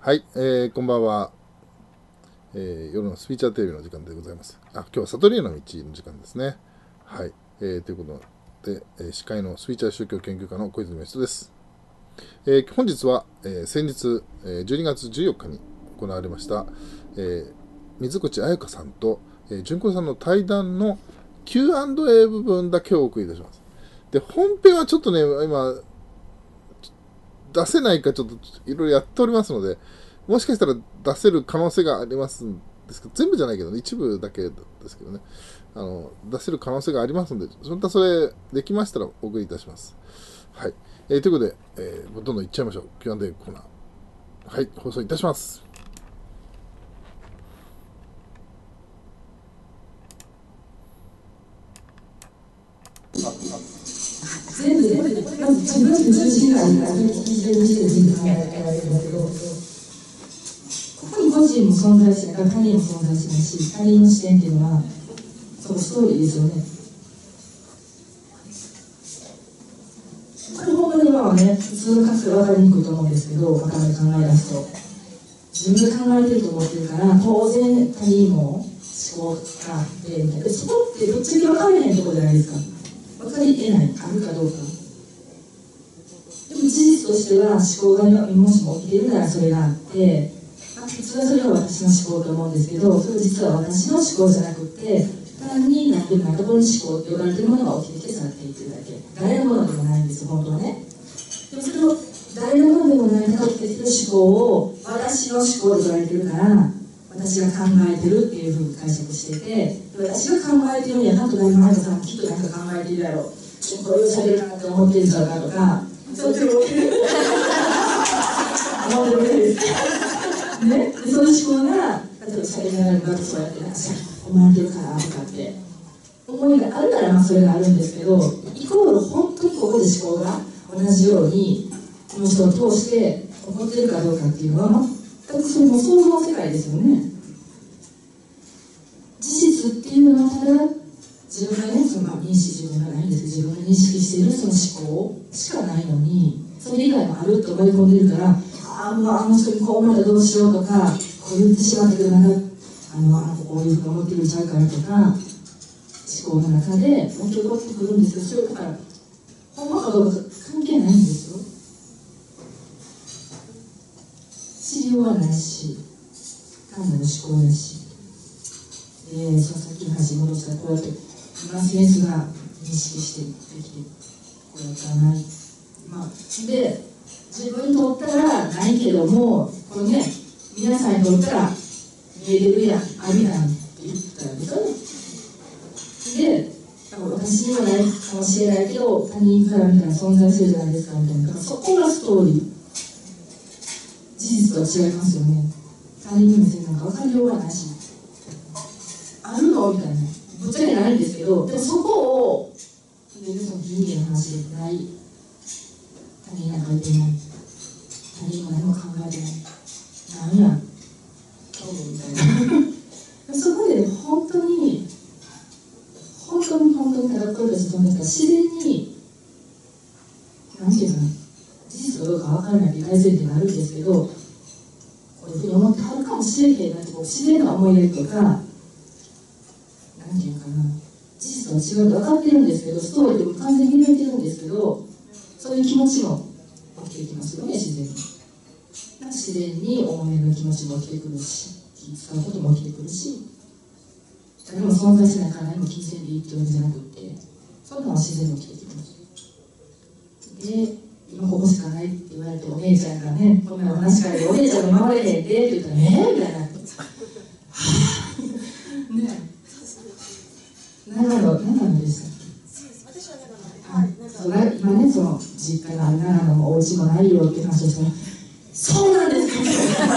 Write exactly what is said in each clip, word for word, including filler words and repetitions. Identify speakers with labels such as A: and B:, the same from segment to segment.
A: はい、えー、こんばんは、えー、夜のスピーチャーテレビの時間でございます。あ、今日は悟りへの道の時間ですね。はい、えー、ということで、えー、司会のスピーチャー宗教研究家の小泉義人です。えー、本日は、えー、先日、えー、じゅうにがつじゅうよっかに行われました、えー、水口彩香さんと、えー、純子さんの対談の キューアンドエー 部分だけをお送りいたします。で、本編はちょっとね、今、出せないかちょっといろいろやっておりますので、もしかしたら出せる可能性がありますんですけど、全部じゃないけど、ね、一部だけですけどね、あの出せる可能性がありますので、そんなそれできましたらお送りいたします。はい。えー、ということで、えー、どんどんいっちゃいましょう。キューアンドエー コーナー。はい、放送いたします。
B: 全部で、まず自分で中心があるから、基準にして自分がやられるんだけど、ここに個人も存在しないから、他人も存在しないし、他人の視点っていうのは、そのストーリーですよね。これ本当に今はね、普通の価値で分かりにくいと思うんですけど、分かる考え出すと。自分で考えてると思ってるから、当然他人も思考があって、みたいな。そこってぶっちゃけ分かれへんところじゃないですか。分かり得ない、あるかどうか。でも事実としては思考がもしも起きているならそれがあって、まあ、普通はそれが私の思考と思うんですけど、それは実は私の思考じゃなくて、単に何でもないところに思考って呼ばれているものが起きてきて去っていってるだけ。誰のものでもないんですよ、本当はね。でもそれを誰のものでもないたどってきてる思考を私の思考で言われてるから、私が考えてるっていうふうに解釈してて、私が考えてるんやなと何もさんきっと何か考えているやろう、こういうしゃべるなって思ってるんだろうなとか、そういう思ってるね、そういう思考が例えばしゃべりながらそうやってなんか思われてるからとかって思いがあるならまあそれがあるんですけど、イコール本当にここで思考が同じようにこの人を通して起こっているかどうかっていうのは全くそれも想像の世界ですよね。事実っていうのはただ自分がね、そのまあ認識自分がないんですけど、自分が認識しているその思考しかないのに、それ以外もあると思い込んでるから、ああ、もうあの人にこう思ったらどうしようとか、こう言ってしまったけどなんかあのあの子こういうふうに思ってるんちゃうからとか、思考の中で起き起こってくるんですけど、それだからほんまかどうか関係ないんですよ。知りようがないし、単なる思考だし、えー、そのさっきの話に戻したらこうやって今センスが認識してできてこうやったらない、まあ、で自分にとったらないけども、このね、皆さんにとったら見えてるやん、あるやんって言ったらですよね。で、私にはないかもしれないけど他人から見たら存在するじゃないですかみたいな、そこがストーリー。事実とは違いますよね。他人に見せるなんか分かりようがないし、あるのみたいな、ぶっちゃけないんですけど、でもそこをその人間の話でない、他人なんかいてない、他人も何も考えてない、何や今日みたいなそこで本当に本当に本当にただこれとして飛んでたら自然に何て言うかな、事実かどうか分からないって大前提があるんですけど、こういうふうに思ってはるかもしれへんなってこう自然な思いやりとか、なんていうかな、事実とは違うと分かってるんですけど、ストーリーでも完全に見えてるんですけど、そういう気持ちも起きていきますよね、自然に。自然に思いやりの気持ちも起きてくるし、気使うことも起きてくるし、誰も存在しないから何も気にせんでいいってわけじゃなくて、そんなのは自然に起きてきます。で、今ここしかないって言われて、お姉ちゃんがね、こんなお話からでお姉ちゃんが守れへんでって言ったら、えーみたいな。はぁねえ。長野、長野でしたっけ？私は長野で。はい。今ね、その実家がある長野もお家もないよって話をして、そうなんですか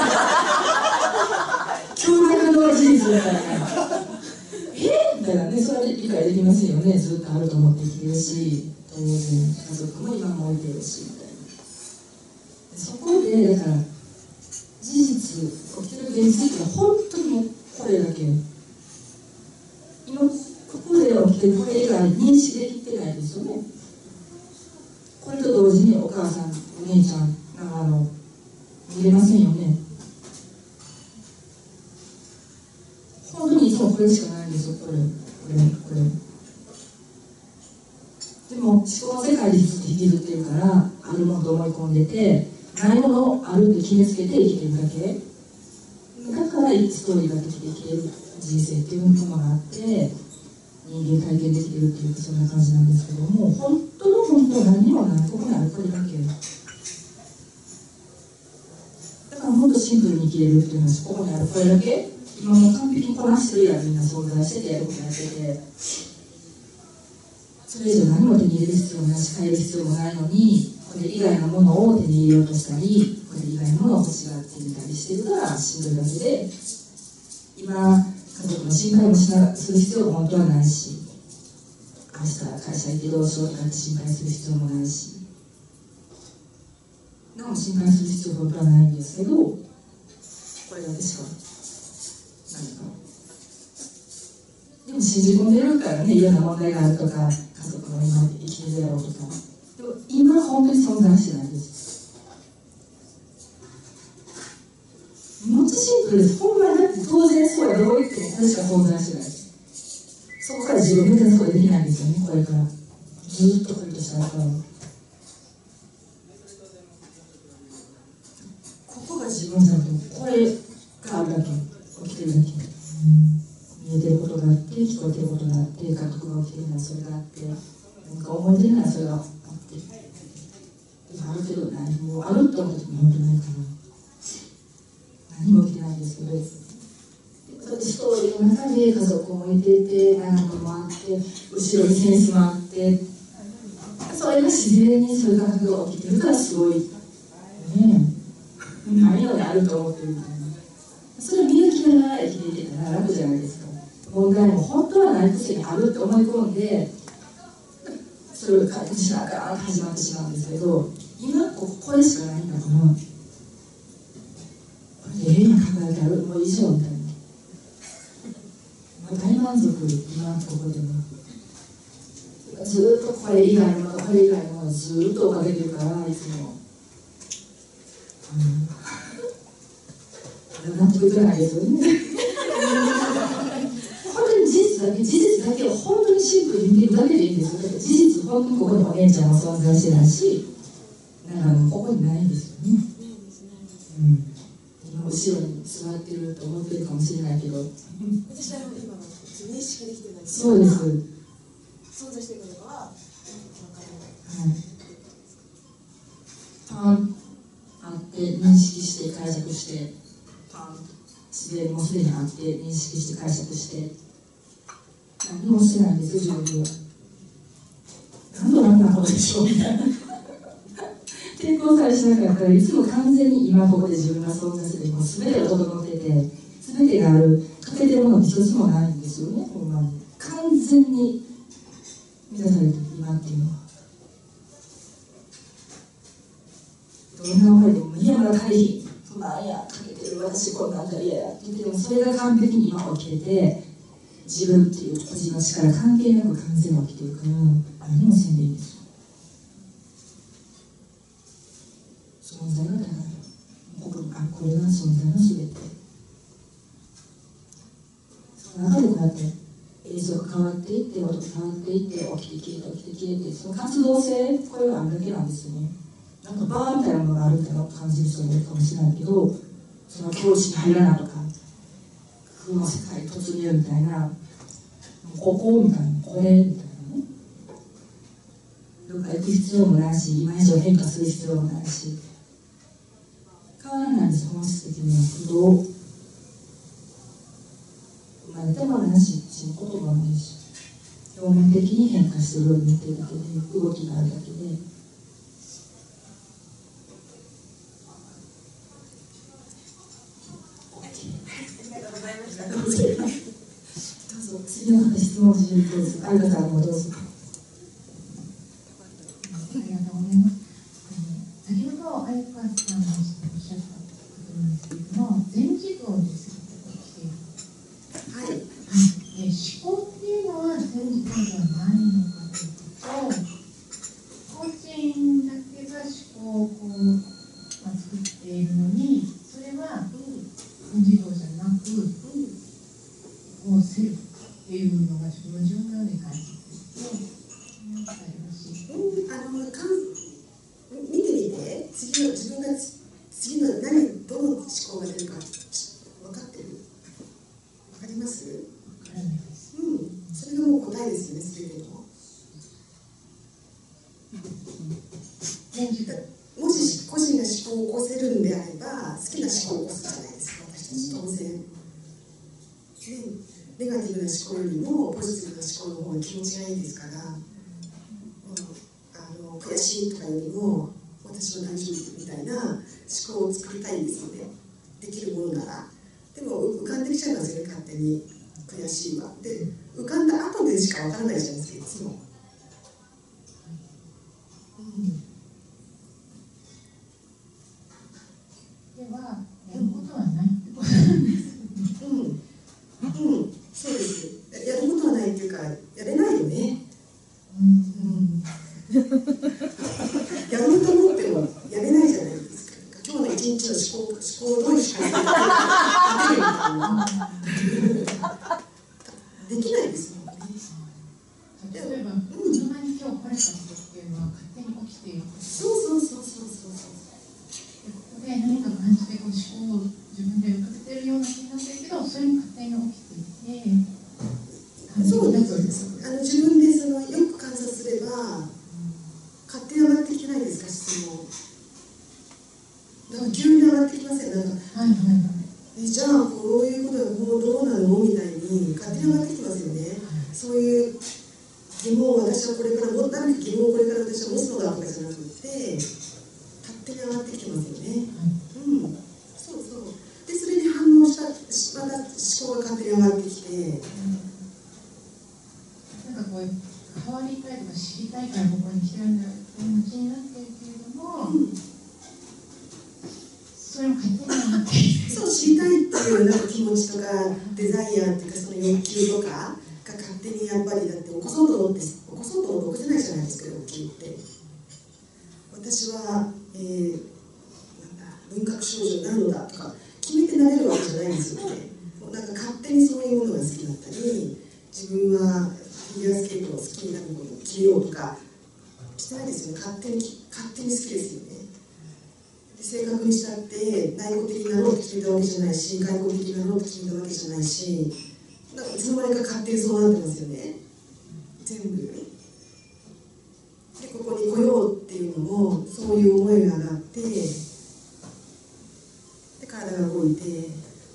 B: 驚愕の事実だからね。えみたいなね、それは理解できますよね。ずっとあると思って生きてるし、当然家族も今も置いてるしみたいな。そこでだから事実起きてる現実って本当にもうこれだけ今ここで起きてるこれ以外認識できてないですよね。これと同時にお母さんお姉ちゃんがあの見れませんよね。 れもこれも。でも思考の世界でずっと引きずってるから、あるものと思い込んでて、ないものをあるって決めつけて生きてるだけだから、ストーリーができて生きれる人生っていうものがあって、人間体験できてるっていうか、そんな感じなんですけども、本当の本当は何にもない、ここにあるこれだけ。だからもっとシンプルに生きれるっていう話、ここにあるこれだけ。今もう完璧にこなしてるやん、みんな存在してて、やることやってて。それ以上何も手に入れる必要もないし、変える必要もないのに、これ以外のものを手に入れようとしたり、これ以外のものを欲しがってみたりしてるからしんどいだけで、今、家族の心配もしなする必要も本当はないし、明日会社行ってどうしようとかって心配する必要もないし、でも心配する必要は本当はないんですけど、これだけしかないか。でも信じ込んでるからね、いろんな問題があるとか、家族の今生きてるやろうとか。でも今本当に存在してないです。もっとシンプルです。ほんまにだって当然そうや、どう言ってもこれしか存在してないです。そこから自分みたいなことできないんですよね、これから。ずっとこれとしたらから。ここが自分だと、これがあるだけ、起きてるだけ。見えてることがあって、聞こえてることがあって、感覚が起きてるならそれがあって、何か思いてるならそれがあって。あるけど何もあるって思った時に本当にないから。何も起きてないんですけど、ストーリーの中で家族もいてて、何もあって、後ろにセンスもあって、それが自然にそういう感覚が起きてるからすごい。ねえ、何よりあると思ってるみたいな。それを見抜きながら生きていけたら楽じゃないですか。問題も本当はないくせにあるって思い込んで、それを解決しながら始まってしまうんですけど、今こここれしかないんだから、これでええやん考えてある、もう以上みたいな。大満足、今ここでも。ずっとこれ以外のもの、これ以外のものずっと追っかけてるから、いつも。うん、納得いかないですよね。本当に事実だけ、事実だけを本当にシンプルに見てるだけでいいんですよ。だって事実、本当にここにお姉ちゃんも存在してないし、なんかここにないんですよね。うん。今後ろに座ってると思ってるかもしれないけど。
C: 私は今認識できてない。
B: そうです。
C: 存在していることは分から
B: ない。はい。パンあって認識して解釈して、パン自然にもすでにあって認識して解釈して、何もしてないんですよ、自分は。何の楽なことでしょうみたいな。抵抗さえしなかったらいつも完全に今ここで自分が存在してて、もう全てが整ってて、全てがある、欠けてるものって一つもないんですよね、ほんまに。完全に満たされてる今っていうのは。どんな思いでも、いや、まだ足りひん、不満や、欠けてる、私こんなんじゃ嫌やって言っても、それが完璧に今起きてて、自分っていう個人の力関係なく完全に起きてるから、何もせんでいいんですよ。存在が高い。ここあこれが存在のすべて。その中でこうやって映像が変わっていって、音が変わっていって、起きて消えて、起きて消えて、その活動性、これがあるだけなんですよね。なんかバーみたいなものがあるみたいな感じる人もいるかもしれないけど、その教師に入らなとか、空の世界突入みたいな、ここみたいな、これみたいなね。どっか行く必要もないし、今以上変化する必要もないし。変わらないんです、本質的には。どう生まれてもないし、死ぬこともないし、表面的に変化してるように見てるだけで、動きがあるだけで。どうぞ、次の方質問中にどうぞ。ありがとうございます。
D: ありがとうございます。先ほど、あやかさんのおっしゃったことなんですけれども、全自動で全て起きている。
B: はい。
D: で、思考っていうのは全自動ではないのかというと、個人だけが思考をこう、まあ、作っているのに、それは全自動じゃなく、こうセルフっていうのが自分の状況で感じていて、何かよろしい。
E: うん、あのかん見てみて、次の自分が次の何どの思考が出るか分かってる？分かります？
D: 分からないです。
E: うん、それがもう答えですよね、すべての。もし個人が思考を起こせるんであれば、好きな思考を起こすじゃないですか、私たち当然。ね、ネガティブな思考よりもポジティブな思考の方が気持ちがいいですから、うん、あの悔しいとかよりも私は大丈夫みたいな思考を作りたいんですよね、できるものなら。でも浮かんできちゃいますよね、勝手に。悔しいわで浮かんだ後でしかわからないじゃないですか、いつも。うん、
D: ではやることはないってことなんですよね。
E: うん、うん、そうです。やることはないっていうか、やれないよね。
D: うん、
E: うん、やろうと思ってもやれないじゃないですか。今日の一日の思考、思考をどういう思考に立てるみたいな。できないですもんね。
D: 例えば、うん、車に今日これたことっていうのは勝手に起きている。
E: そうそうそうそうそうそう。
D: でここで何か感じてこう思考を自分で浮かべてるような気がするけど、それに勝手に起きていて、
E: そうですそうです。あの自分でそのよく観察すれば、勝手に上がってきてないですか、質問。なんか急に上がってきません、なんか。
D: はいはいはい。
E: えじゃあこういうことがもうどうなのみたいに勝手に上がってきてますよね。そういう疑問を私はこれからも何か疑問をこれから私は持つのだとかじゃなくて、勝手に上がってきてますよね。うん、そうそう。でそれに反応したまた思考が勝手に上がってきて、うん、
D: なんかこう変わりたいとか知りたいからここに来てるんだよっていう気になってるけれども、うん、それも勝手に上がってきて
E: そう知りたいっていうなんか気持ちとかデザイアっていうかその欲求とかが勝手にやっぱりだって起こそうと思って起こそうと思って起こせないじゃないですか、欲求って。私は、えー、なんだ文学少女になるのだとか決めてなれるわけじゃないんですよね。なんか勝手にそういうものが好きだったり、自分はフィギュアスケートを好きになることを決めようとかしてないですよね。勝手に勝手に好きですよね。正確にしたって内向的になろうと決めたわけじゃないし、外向的になろうと決めたわけじゃないし、なんかいつの間にか勝手にそうなってますよね、全部。でここに来ようっていうのもそういう思いが上がって、で体が動いて、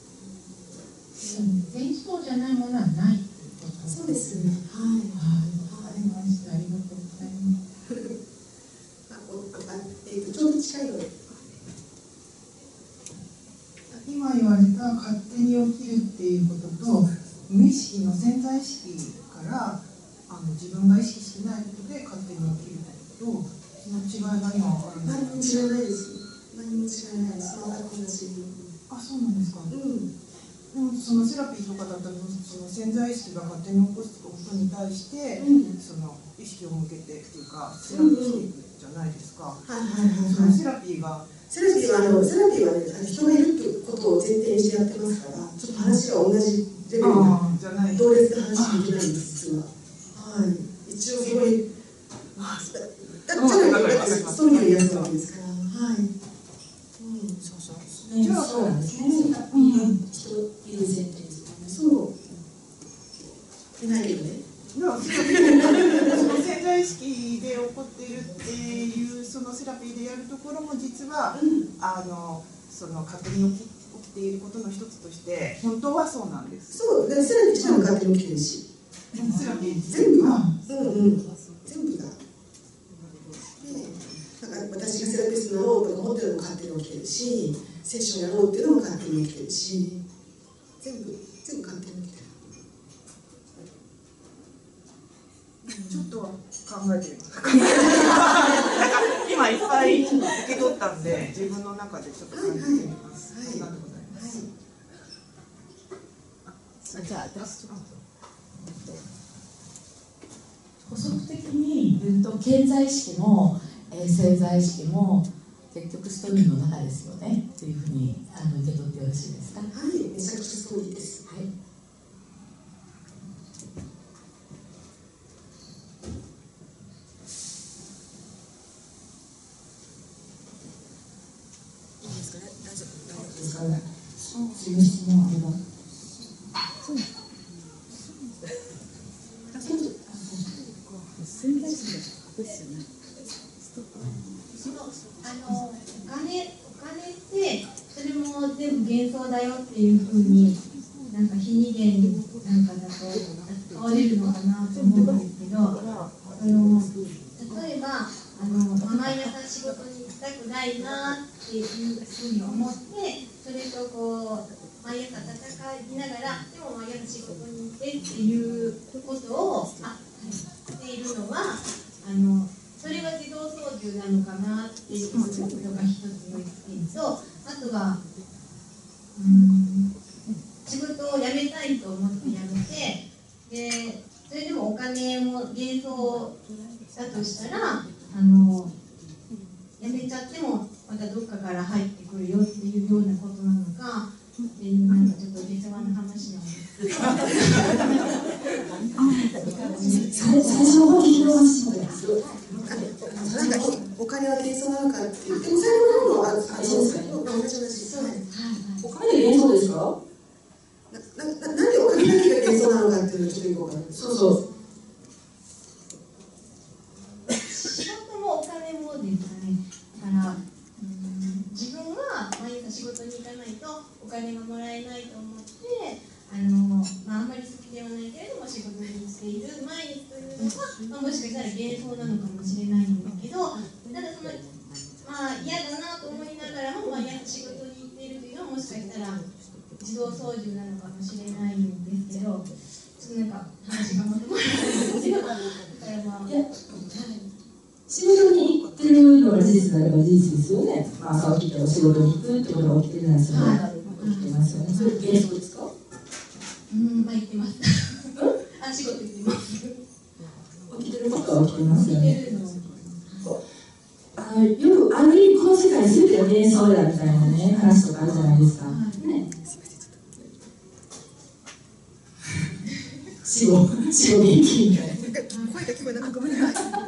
D: 前奏じゃないものはない。
E: そうですね。はい。
D: はい。ありがとうございます。
E: あ、あ、えっとちょうど近いので。
F: 今言われた勝手に起きるっていうことと、無意識の潜在意識からあの自分が意識してないことで勝手に起きることと、その違いが今分からない。
E: 何も違いないです。何も違いないです。全く同じ。
F: あ、そうなんですか。
E: うん。
F: でもそのセラピーとかだったらその潜在意識が勝手に起こすことに対して、うん、その意識を向けてっていうかセラピーしていくじゃないですか。
E: はいはいはい。
F: そのセラピーが
E: セラピーはあのセラピーはね、人がいるってことを前提にしてやってますから、ちょっと話が同じレベルな同列で話できないんです、実は。はい。一応すごい。だだからそういうやつなわけですから。はい。うん。そうそう。
B: じゃあそうなんですね。セラピーの人いる前提ですね。
E: そう。いないけどね。
F: その潜在意識で起こっているっていうそのセラピーでやるところも実は、うん、あのその勝手に起き、起きていることの一つとして本当はそうなんです。
E: そう。でセラピーしたら勝手に起きてるし。
F: セラピー
E: 全部が。うんうん。全部が。で、なんか私がセラピストになろうとか思ってるのも勝手に起きてるし、セッションやろうっていうのも勝手に起きてるし、全部全部勝手に起きてる。
F: ちょっと考えてみます今いっぱい受け取ったんで自分の中でちょっと考えてみます。ありがとうございます。
B: はい、じゃあ私ちょっと補足的に言うと顕在意識も、えー、潜在意識も結局ストーリーの中ですよねというふうにあの受け取ってよろしいですか。
E: はい、めちゃくちゃストーリーです。
B: はい。
D: 潜在意識が隠すよね。あのお金お金ってそれも全部幻想だよっていうふうになんか非二元なんかだと変われるのかなと思うんですけど、あの例えばあの毎朝仕事に行きたくないなっていうふうに思って、それとこう毎朝戦いながらでも毎朝仕事に行ってっていうことをあしているのはあのそれは自動操縦なのかなっていうことが一つの意見と、あとはうん仕事を辞めたいと思って辞めて、でそれでもお金も幻想だとしたらあの辞めちゃってもまたどっかから入ってくるよっていうようなことなのかっていう、なんかちょっと下世話な話なんですけど
B: 最初の方聞き直しま
E: すなんかお金は幻想なのかっていう、でも最後の方はそうですかね。同じ同じ。そうです。
B: お金で幻想ですか？
E: なななんでお金だけが幻想なのかっていうのをちょっとよくわかんない。
B: そうそう。
D: 仕事もお金もですね。だからうん自分は毎朝仕事に行かないとお金がもらえないと思って。あのまあ、あんまり好きではないけれども仕事に行っている毎日というのは、まあ、もしかしたら幻想なのかもしれないんだけど、ただその、まあ、嫌だなと思いながらも、まあ、仕事に行っているというのはもしかしたら自動操縦なのかもしれないんですけど、ちょっとなんか話がまとまらないんですけど、だからまあ、いや、はい、
B: 仕事に行ってるのが事実であれば事実ですよね。まあ、朝起きてお仕事に行くってことが起きてるんですよね。はい、起きてますよね。それ幻想ですか？
D: うん、まあ言ってます。あ、仕事行ってます。
B: 起きてることは起きてますよね。あのよくある意味この世界すべてが幻想だみたいなね話とかあるじゃないですか。ね。死後死後元気みたいな。
E: 声が聞こえなかった。ごめんなさい。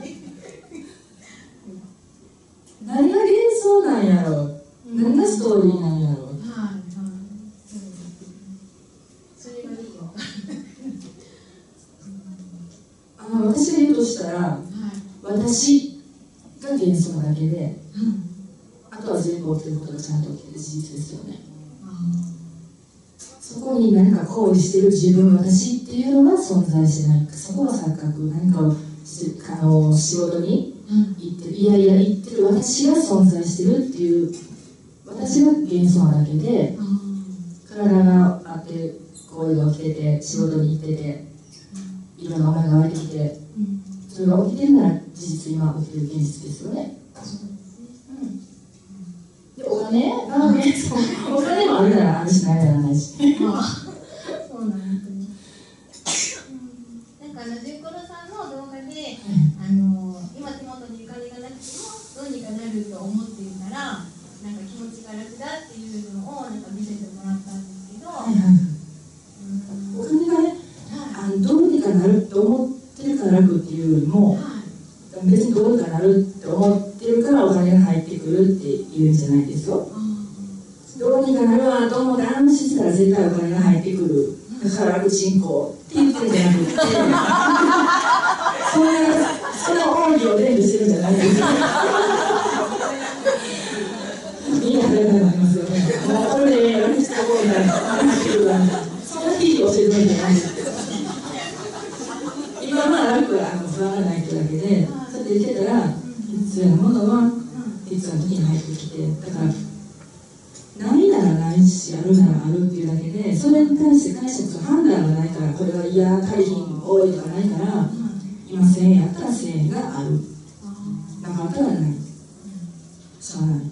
B: 何が幻想なんやろう。何がストーリーなんやろう。私が言うとしたら、はい、私が幻想だけで、うん、あとは全部起きてることがちゃんと起きてる事実ですよね。そこに何か行為してる自分私っていうのは存在してない。そこは錯覚。何かをあの仕事に行ってる、いやいや言ってる私が存在してるっていう私が幻想なだけで、うん、体があって行為が起きてて仕事に行ってていろんな思いが湧いてきて、うん、それが起きてるなら事実今起きてる現実ですよね。うん、でお金が幻想、お金もあるならあるしないならないし。
D: そうなんですね。なんかあの純子さんの動画で、うん、あの今手元にお金がなくてもどうにかなると思っていたらなんか気持ちが楽だっていうのをなんか見せてもらったんですけど、はいはい、
B: うん、お金がねあのどうにかなるって思ってるから楽っていうよりも、はい、別にどうにかなるって思ってるからお金が入ってくるっていうんじゃないですよ。どうにかなるわと思って安心したら絶対お金が入ってくるだから楽ちんこって言ってるんじゃなくてそんなその奥義を伝授してるんじゃないですか。みんなでなりますよね。もうこれで楽した方が楽してるわその日教えてるんじゃないですか。今は楽は不安がないってだけで、そうやって言ってたら必要なものは必要な時に入ってきて、だからないならないしあるならあるっていうだけで、それに対して解釈と判断がないから、これは嫌足りひん多いとかないから、今せんえんやったらせんえんがある、なかったらない、しゃあない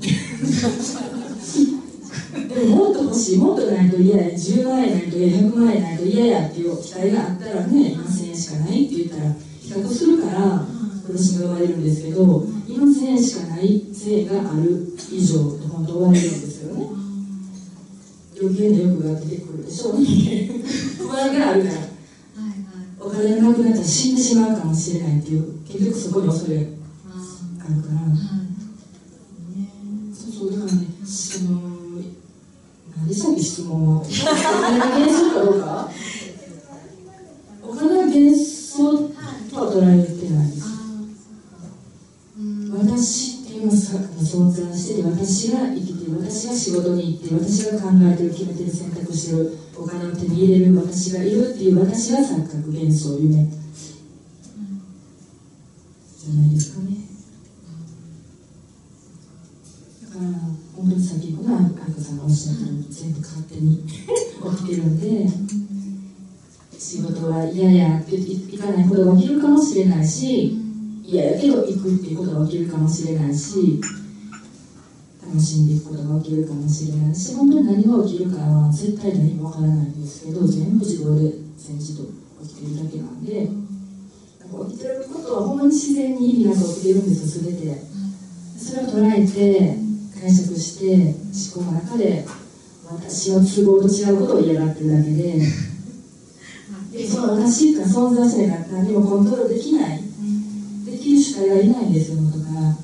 B: でももっと欲しい、もっとないと嫌や、じゅうまんえんないと嫌、ひゃくまんえんないと嫌やっていう期待があったらね、今せんえんしかないって言ったら比較するから苦しみが生まれるんですけど、今せんえんしかないせんえんがある以上って本当生まれるんですよね。余計な欲が出てくるでしょうね不安があるから、はいはい、お金がなくなったら死んでしまうかもしれないっていう、結局そこに恐れがあるから、はい、そうそう、だからね、その何でしたっけ質問はお金が幻想かどうか、お金が幻想ととは捉えてないです。私っていうのが存在してて、私が生きて、私が仕事に行って、私が考えてる、決めてる、選択してる、お金を手に入れる私がいるっていう私が錯覚、幻想、夢じゃないですかね。だから本当に先ほど愛子さんがおっしゃったように全部勝手に起きてるんで、仕事は嫌やって行かないことが起きるかもしれないし、嫌やけど行くっていうことが起きるかもしれないし、楽しんでいくことが起きるかもしれないし、本当に何が起きるかは絶対何もわからないんですけど、全部自動で全自動起きてるだけなんで、起きてることはほんまに自然に意味なく起きてるんですよ、全て。それを捉えて解釈して思考の中で私の都合と違うことを嫌がってるだけで、でその私が存在しないから何もコントロールできない、できる主体がいないんですよとか、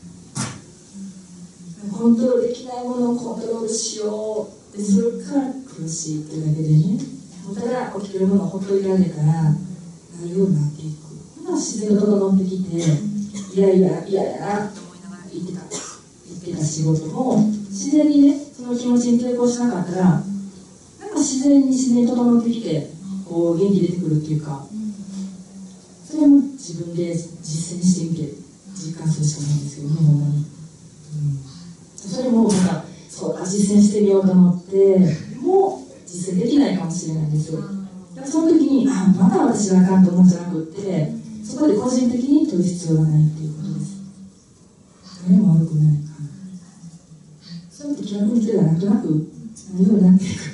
B: コントロールできないものをコントロールしようってするから苦しいっていうだけでね、ただ起きてるものをほっといてあげたらなるようになっていく。自然と整ってきて、いやいやいややなと思いながら言ってた言ってた仕事も自然にね、その気持ちに抵抗しなかったら、なんか自然に自然に整ってきて、こう元気出てくるっていうか、それも自分で実践してみて実感するしかないんですけどね、ほんまに、うん、それもまたそうか実践してみようと思ってもう実践できないかもしれないんですよ。だからその時に、あ、まだ私はあかんと思うんじゃなくって、そこで個人的に取る必要がないっていうことです。誰も悪くない。そうやって気楽にしてたらなんとなくなるようになっていく。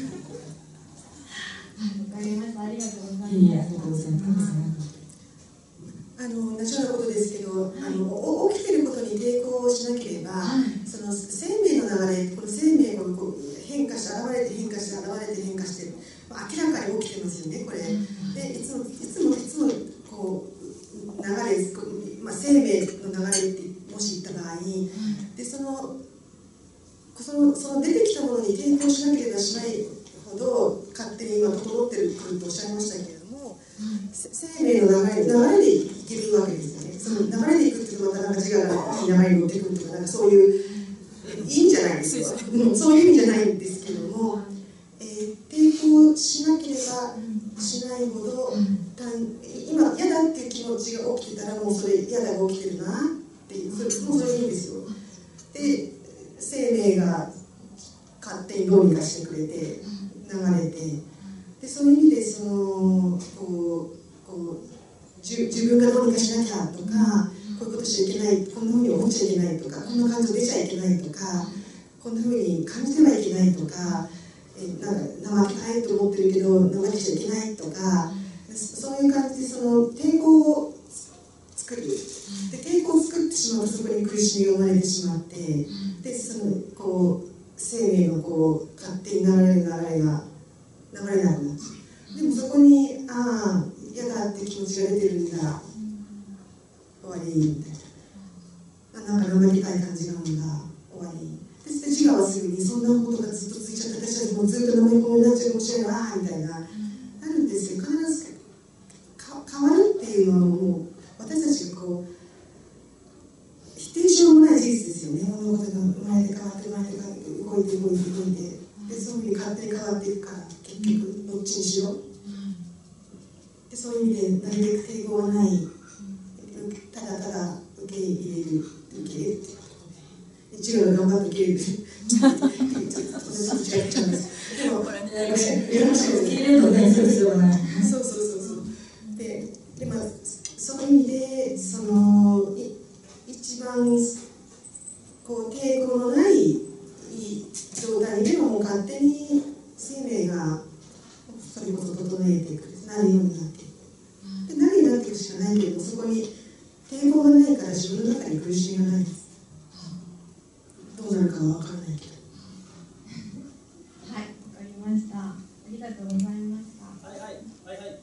D: わかりました。ありがとうございます。
B: いや、ありがとうございます。
E: あの同じようなことですけど、あの起きてることに抵抗しなければ、その生命の流れ、この生命がこう変化して現れて変化して現れて変化して、明らかに起きてますよね、これ。でいつもいつもいつもこう流れ、まあ、生命の流れってもし言った場合に、でそのそのその出てきたものに抵抗しなければしないほど勝手に今整ってるとおっしゃいましたけれども、生命の流れ流れでいけるわけですよね。その流れでいくっていうとまたなんか違う流れに乗ってくるとか、なんかそういういいんじゃないですか。そういう意味じゃないんですけども、えー、抵抗しなければしないほど、今嫌だっていう気持ちが起きてたら、もうそれ嫌だが起きてるなっていう、それもうそれいいんですよ。で生命が勝手にどうにかしてくれて流れて、でそういう意味でそのこうこう自, 自分がどうにかしなきゃとか、こういうことしちゃいけない、こんなふうに思っちゃいけないとか、こんな感情出ちゃいけないとか、こんなふうに感じてはいけないとか、えなんか怠けたいと思ってるけど怠けちゃいけないとか、そういう感じでその抵抗を作る。で抵抗を作ってしまうとそこに苦しみが生まれてしまって、でそのこう生命のこう勝手に流れる流れが流れなくなっちゃう。でもそこにああ嫌だって気持ちが出てるんだ、終わりみたいな、なんか生けたい感じがあるんだ、終わりで、自我はすぐにそんなことがずっと続いちゃって、私たちもずっと生め込みになっちゃうかもしれないわみたいななるんですよ。必ずか変わるっていうのはもう私たちがこう否定しようもない事実ですよね。物事が生まれて変わって生まれて動いて動いて動いて、でそういうふうに勝手に変わっていくから、結局どっちにしろで、そういう意味でなるべく抵抗はない、ただただ受け入れる、受け入れるっていうことで、一応頑張って受け入れるちょっと違っちゃうんです。でもこれね、受け入れるのね、そうそうそうそうで、でまあそういう意味でその一番こう抵抗のない状態でももう勝手に生命がそれこそ整えていく、なるようになっていく。でなるようになっていくしかないけど、そこに抵抗がないから自分の中に苦しみがないです。どうなるかは分からないけど。
D: はい、わかりました。ありがとうございました。
G: はいはいはいはい。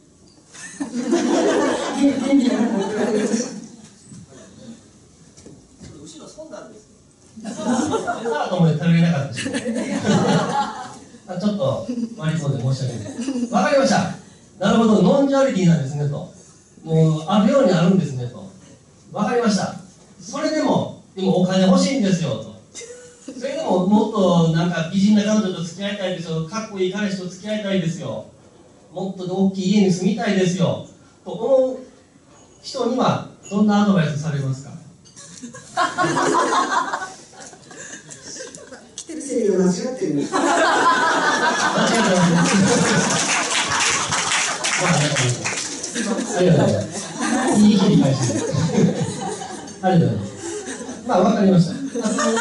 G: 後ろそうなんですよ。
H: あと思って頼りなかったです。あ、ちょっと回りそうで申し訳ない。わかりました。なるほど、ノンジュアリティなんですねと。 もうあるようにあるんですねと。分かりました。それでもでもお金欲しいんですよと。それでももっとなんか美人な彼女と付き合いたいですよ、かっこいい彼氏と付き合いたいですよ、もっと大きい家に住みたいですよと思う人にはどんなアドバイスされますか？
E: 来てるセリフが間違ってる。
H: 間違ってます。ありがとうございます。いい切り返しです。ありがとうございます。まあわかりました。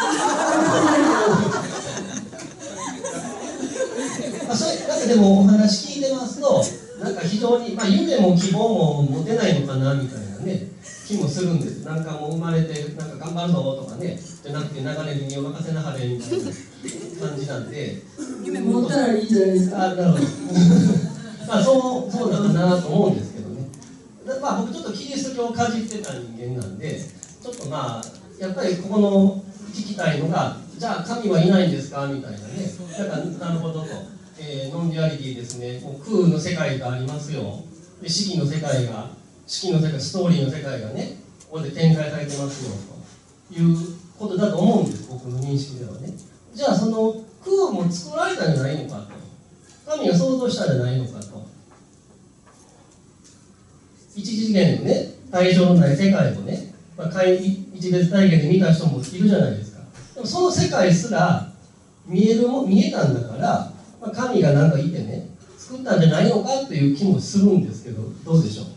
H: あそうなんかでもお話聞いてますと、なんか非常に、まあ、夢も希望も持てないのかなみたいなね気もするんです。なんかもう生まれてなんか頑張るぞとかね、じゃなくて流れに身を任せなはれみたいな感じなんで、
B: 夢持ったらいいんじゃないですか。
H: あ、なるほど。まあそうそうだなと思うんですけどね。まあ僕ちょっとキリスト教をかじってた人間なんで、ちょっとまあやっぱりここの聞きたいのが、じゃあ神はいないんですかみたいなね。だからなるほどと、えー、ノンデュアリティですね。もう空の世界がありますよ。で四季の世界が、四季の世界、ストーリーの世界がね、ここで展開されてますよということだと思うんです。僕の認識ではね。じゃあその空も作られたんじゃないのかと。神が創造したんじゃないのかと。一次元のね、対象のない世界をね、まあ、一別体験で見た人もいるじゃないですか。でもその世界すら見えるも見えたんだから、まあ、神が何かいてね、作ったんじゃないのかという気もするんですけど、どうでしょう。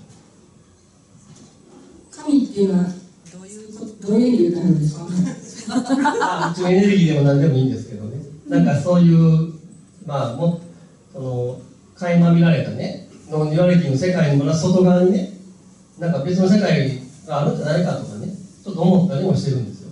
B: 神っていうのはどういうことどういう意味で言うたんですか？
H: あ、宇宙エネルギーでも何でもいいんですけどね。なんかそういうまあもその垣間見られたね、ノンデュアリティの世界の外側にね、なんか別の世界があるんじゃないかとかね、ちょっと思ったりもしてるんですよ。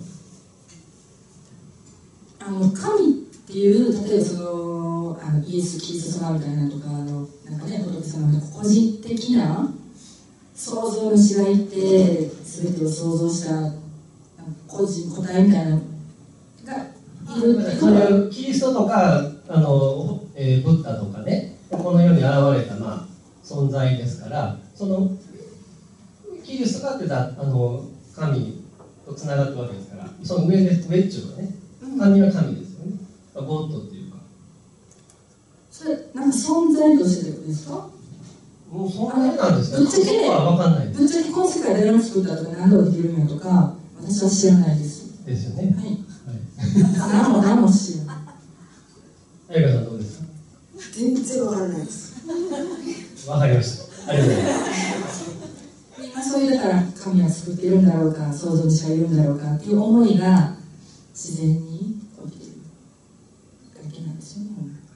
B: あの神っていう例えばそのあのイエス・キリスト様みたいなとかあのなんかね仏様みたいな個人的な創造主がいて全てを創造した個人個体みたいなのがいるって
H: そういうキリストとかあの、えー、ブッダとかね、この世に現れた、まあ、存在ですから、そのキリストがってたあの神とつながってるわけですから、その上で上っちゅうのはね、神は神ですよね。ゴッドっていうか。
B: それなんか存在としてですか？
H: もうそんなになんですか？
B: ぶっちゃけ
H: そこは分かんないです。
B: ぶっちゃけこの世界誰が作ったとか何度できるんやとか私は知らないです。
H: ですよね。
B: はい。
H: はい、
B: 何も何も知らない。
H: あやかさんどうですか？
E: 全然わからないです。
H: わかりました。ありがとうございます。
B: 今そういうだから神は作っているんだろうか創造主がいるんだろうかっていう思いが自然に起きているだけなんですよね。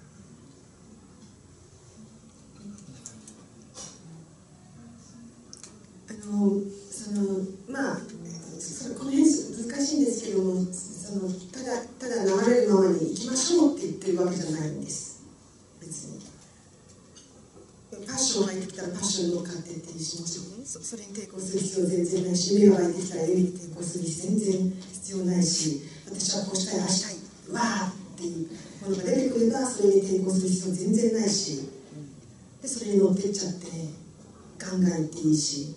E: あのそのまあそれこの辺難しいんですけども、そのただただ流れるままに行きましょうって言ってるわけじゃないんです。別にパッションが湧いてきたらパッションに乗っかっていってしましょうね。そ, それに抵抗する必要全然ないし、夢が湧いてきたら夢に抵抗する全然必要ないし、私はこうしたいああしたいわーっていうものが出てくればそれに抵抗する必要全然ないし、でそれに乗ってっちゃってガンガンいっていいし、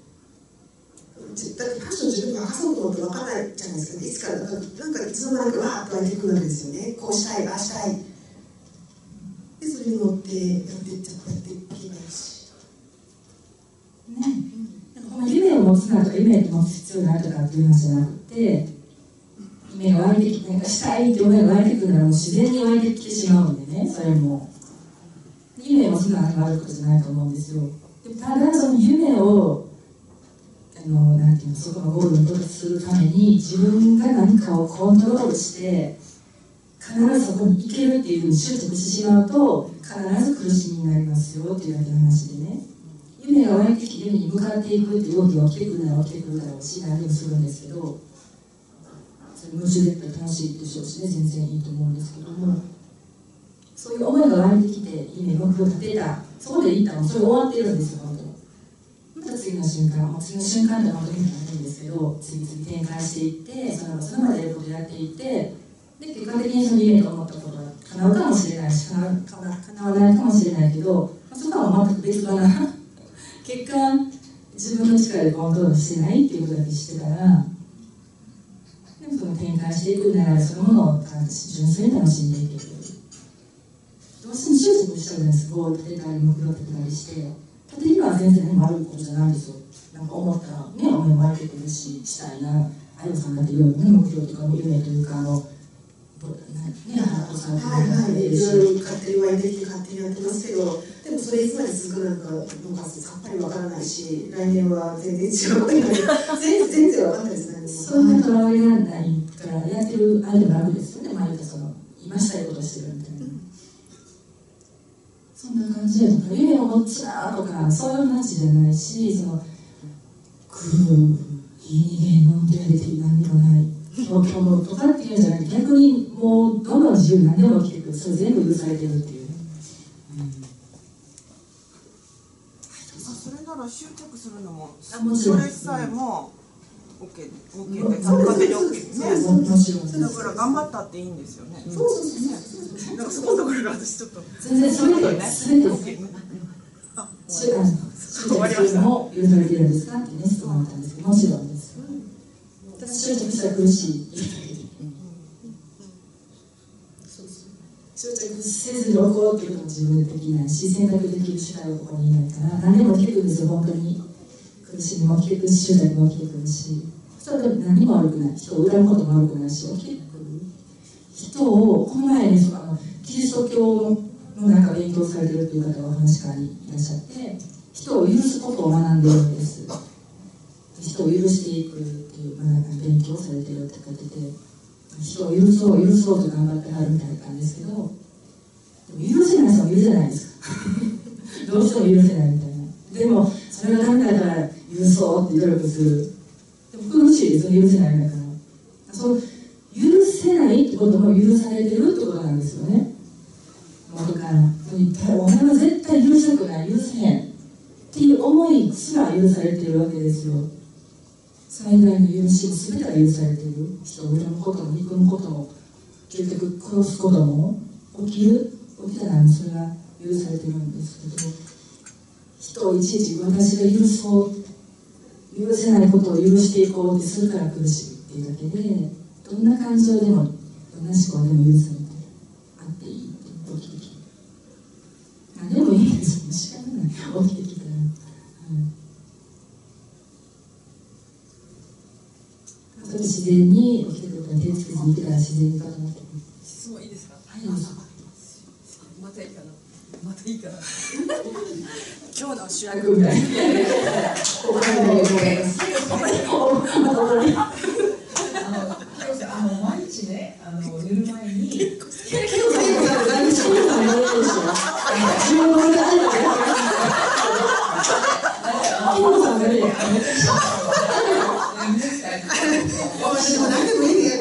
E: だってファッション自分で任そうと思って分からないじゃないですか。いつからなんかなんかいつの間にかわーっと湧いてくるわけですよね。こうしたいああしたいでそれに乗ってやっていっちゃってやっていけばいいし
B: ね。なんか夢を持つなとか夢を持つ必要があるとかっていう話じゃなくて、夢が湧いてきてなんかしたいって思いが湧いてくるならもう自然に湧いてきてしまうんでね、それも夢を持つのは悪いことじゃないと思うんですよ。でもただその夢をあのなんていうのそこのゴールに到達するために自分が何かをコントロールして必ずそこに行けるっていうふうに執着してしまうと必ず苦しみになりますよっていうだけの話でね、夢が湧いてきて夢に向かっていくっていう動きが起きてくるなら起きてくるだろうし何でもするんですけど、それ夢中でやったら楽しいでしょうしね、全然いいと思うんですけども、そういう思いが湧いてきて夢目標を立てたそこでいったのそれ終わっているんですよ本当に。また次の瞬間、もう次の瞬間では本当にないんですけど、次々展開していってそのそのまでやることをやっていて、で結果的にその夢と思ったことが叶うかもしれないし叶う叶わないかもしれないけど、そこは全く別だな結果自分の力でコントロールしてないっていうことだけ知ってたら、でもその転換していくならそのものを純粋に楽しんでいける。どうしても執着しちゃうんです。こう立てたり目標立てたりして、立てるのは全然何も悪いことじゃないんですよ。なんか思ったらね、お目も湧いてくるし、したいな、あゆさんだっていうような、ね、目標とか夢というか、あの、ね、ハートさんとか
E: はいはい、いろいろ勝手に湧いてきて勝手にやってますけど、でもそれいつまで続くなんか、なんかさっぱりわからないし、来年は全然違うことになる。全然全然わかんないですね。
B: そんなとらわれがないからやってるあれでも楽ですよね。まあ言うたその今したいことしてるみたいな。そんな感じで夢を持つなとかそういう話じゃないし、そのくーいい人間のんでやれて何にもない東京のとかっていうんじゃなくて、逆にもうどんどん自由に何でも起きてくる。それ全部許されてるっていう。
F: それなら執着するのも、
B: あもちろん
F: それさえも OK、OK で勝手に OK ですね。
B: もちろん
F: だから頑張ったっていいんですよね。
E: そうそうそう。
F: なんかそこのところが私ちょっと
B: 全然それで全てです。
F: あ、
B: 終わりました。も許されてるんですかってね質問だったんですけど、もちろんです。私執着したら苦しい。執着せずにおこうっていうことも自分でできないし、選択できる手段がここにいないから何でも起きてくるんですよ。本当に苦しみも起きてくるし、執着も起きてくるし、人は何も悪くない、人を恨むことも悪くないし、起きてくる人を、この前ね、そのキリスト教のなんか勉強されてるっていう方がお話からいらっしゃって、人を許すことを学んでいるんです。人を許していくっていう、まあ、勉強されてるって書いてて、人を許そう許そうと頑張ってはるみたいなんですけど、でも許せない人は許せないですかどうしても許せないみたいな。でもそれがダメだから許そうって努力する。でも苦しいですよ、許せないんだから。そう許せないってことも許されてるってことなんですよね。元からお前は絶対許したくない、許せへんっていう思いすら許されてるわけですよ。最大の許しも全てが許されている。人を恨むことも憎むことも結局殺すことも起きる起きたらそれが許されてるんですけど、人をいちいち私が許そう許せないことを許していこうってするから苦しいっていうだけで、どんな感情でもどんな思考でも許されてあっていいって起きてきて、何でもいいですよ、仕方ない起きてきたら、うん自然に起きてくるから手つけずにいてから自然に固まってくる。
G: 質問いいですか？
B: はい。
G: またいいかな。またいいかな。今日の主
B: 役みたいな。お金の横で。
G: あの毎日ね、あの寝る前に。
B: 今日最後から何日も言うのやめてるでしょ。自分の俺があるわけ。今日さんがね。
E: 私も何でもいいね。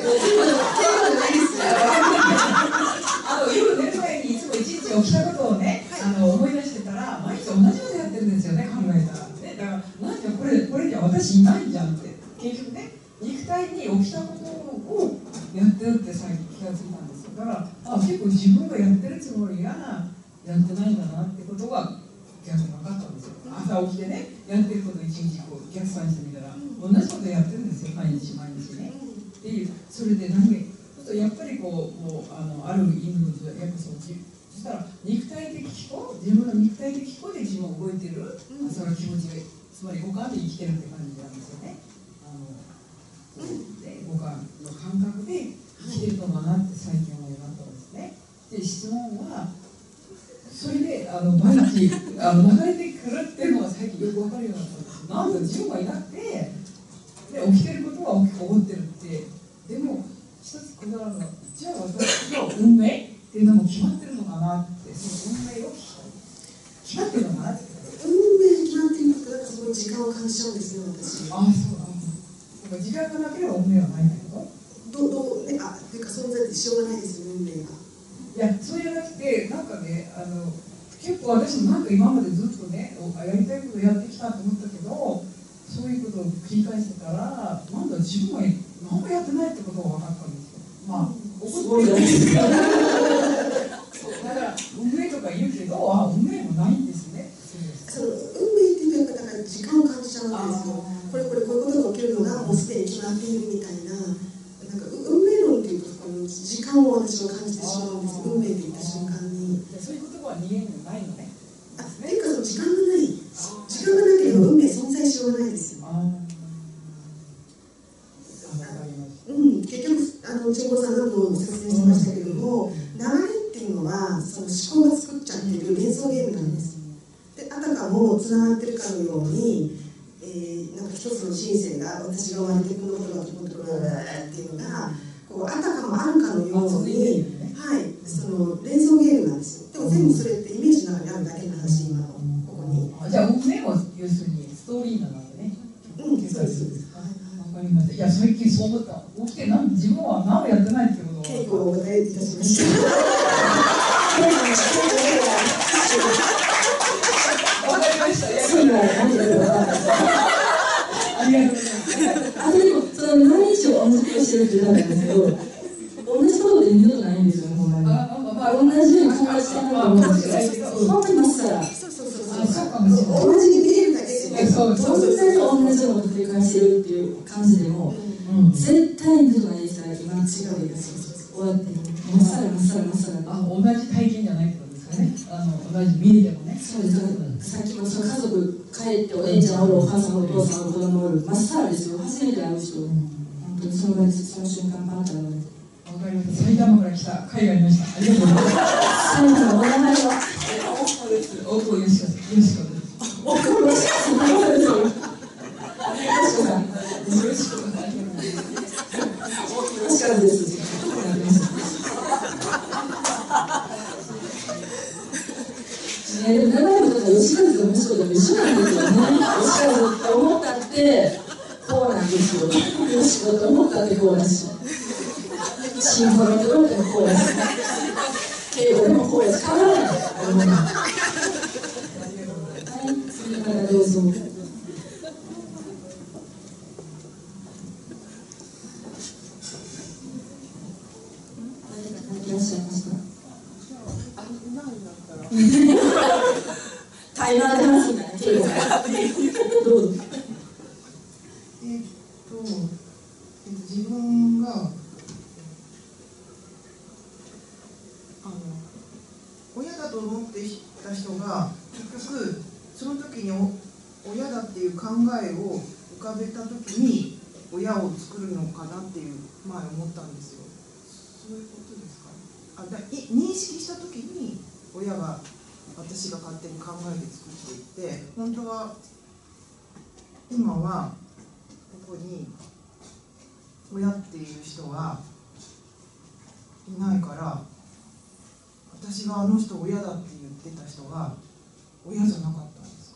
G: あの夜寝る前にいつも一日起きたことをね、あの思い出してたら毎日同じことやってるんですよね、考えたらね。だからなんじゃこれこれじゃ私いないじゃんって結局ね、肉体に起きたことをやってるって最近気がついたんですよ。だからあ結構自分がやってるつもりがやってないんだなってことが逆に分かったんですよ。朝起きてね、やってることを一日こう逆算してみたら同じことやってるんですよ、毎日毎日ね。っていう、それで何でやっぱりこう、もう あの、ある意味でやっぱそう、そしたら肉体的思考、自分の肉体的思考で自分を動いてる、うん、その気持ちが、つまり五感で生きてるって感じなんですよね。あので五感の感覚で生きてるのかなって最近思いましたんですね。で、質問は、それであの毎日あの流れてくるっていうのが最近よく分かるようになったんです。なんで自分がいなくて、で起きてることは起こってるって、でも一つこだわるのは、じゃあ私の運命っていうのも決まってるのかなって、その運命を聞きたい。決まってるのかなって。
E: 運命決まっていると、なんかその時間を感じちゃうんですね、私。
G: ああ、そうだ。だから時間がなければ運命はないんだけど。
E: どうどうね、あ、っていうか存在ってしょうがないですよ、運命が。
G: いや、そうじゃなくて、なんかね、あの結構私もなんか今までずっとね、やりたいことやってきたと思ったけど、そういうことを繰り返してたら、なんだ自分は何もやってないってことが分かったんですよ。まあ、怒ってるじゃないですか。だから運命とか言うけど、あ、運命もないんですね。
E: その運命っていうと、やっぱだから時間を感じちゃうですよ。これこれこういうことが起きるのがもうすでに決まっているみたいな、なんか運命論っていうとこの時間を私は感じてしまうんです。運命って言った瞬間に。
G: そういう言葉は人間にないのね。
E: あ、っていうかその時間がない。時間がなければ運命存在しようがないですよ。うん、結局あの千穂さんがも説明しましたけども、流れっていうのはその思考が作っちゃっている連想ゲームなんです。で、あたかもつながってるかのように、えー、なんか一つの人生が私が生まれてこのことが起こってくるっていうのがこうあたかもあるかのように、はい、その連想ゲームなんですよ。でも全部それってイメージの中にあるだけの話、今のここに。
G: じゃあ運命は要するにストーリーなのでね。
E: うん、そうです。
G: わかりました。いや、最近そう思った。起きてなん自分は何もやってないってことを。
E: 稽古をお答えいたしました。
G: わかりました。
B: そういうのは何だろうな。
G: ありがとうございます。
B: あ、でも、その毎日同じことしてるって言ったんですけど、同じことで二度とないんですよね、ほんまに。同じように友達と思うんですけど、本当にまっさら。
E: そうそうそうそう。
G: そうかもしれない。
E: 同じに見えるだけで。
B: そうそうそう。そんなに同じようなこと繰り返してるっていう感じでも、絶対に二度とないですから、今違うです。終わって、まっさらまっさらまっさら。
G: あ、同じ体験じゃないってことですかね。あの同じ見えてもね。
B: そうです。さっきもその家族帰ってお姉ちゃんおるお母さんおるお父さんおる子供おるまっさらですよ。初めて会う人、本当にその場でその瞬間パンと会うので。
G: わかりました。埼玉から来た海外の人、ありがとうございます。
B: 埼玉のお名前は
G: 大久保よしかです。よしかです。
B: 大久保よしかさん。よしかさん。
G: よしかさん。ありがとうございます。
B: よしかです。ね、でも長いことが吉和と息子とも一緒なんですよね。吉和って思ったってこうなんですよ。吉和と思ったってこうだし、シンフォニーと思ってもこうだし、敬語でもこうだし、変わらない。はい、それからどうぞ。いらっしゃいました。タイマーで話すんだね、敬語から。どうぞ。
F: えっと、えっと、自分があの親だと思っていた人が結局その時に親だっていう考えを浮かべた時に親を作るのかなっていう前思ったんですよ。そういうことですか。あ、だい認識した時に親が私が勝手に考えて作っていって、本当は今はここに親っていう人はいないから、私があの人親だって言ってた人が親じゃなかったんですか。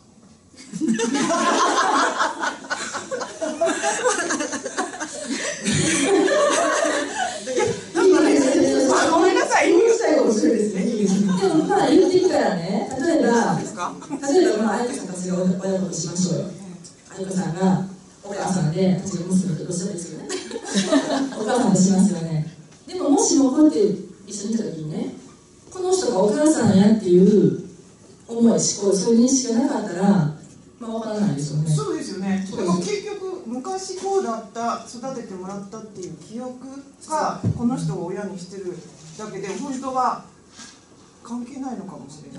E: ごめんなさい、言いしたいかもしれないですね。
B: でもまあ言ってきたらね、例えば、例えばまあ愛子さんたちが親のことしましょうよ。愛子さんがお母さんで、私が娘とどうしたらいいですけどね。お母さんとしますよね。でももしもこうやって一緒にいた時にね、この人がお母さんやっていう思い、思考、そういう認識がなかったら、まあわからないですよね。
F: そうですよね。でも結局昔こうだった、育ててもらったっていう記憶がこの人を親にしてるだけで、本当は関係ないのかもしれない。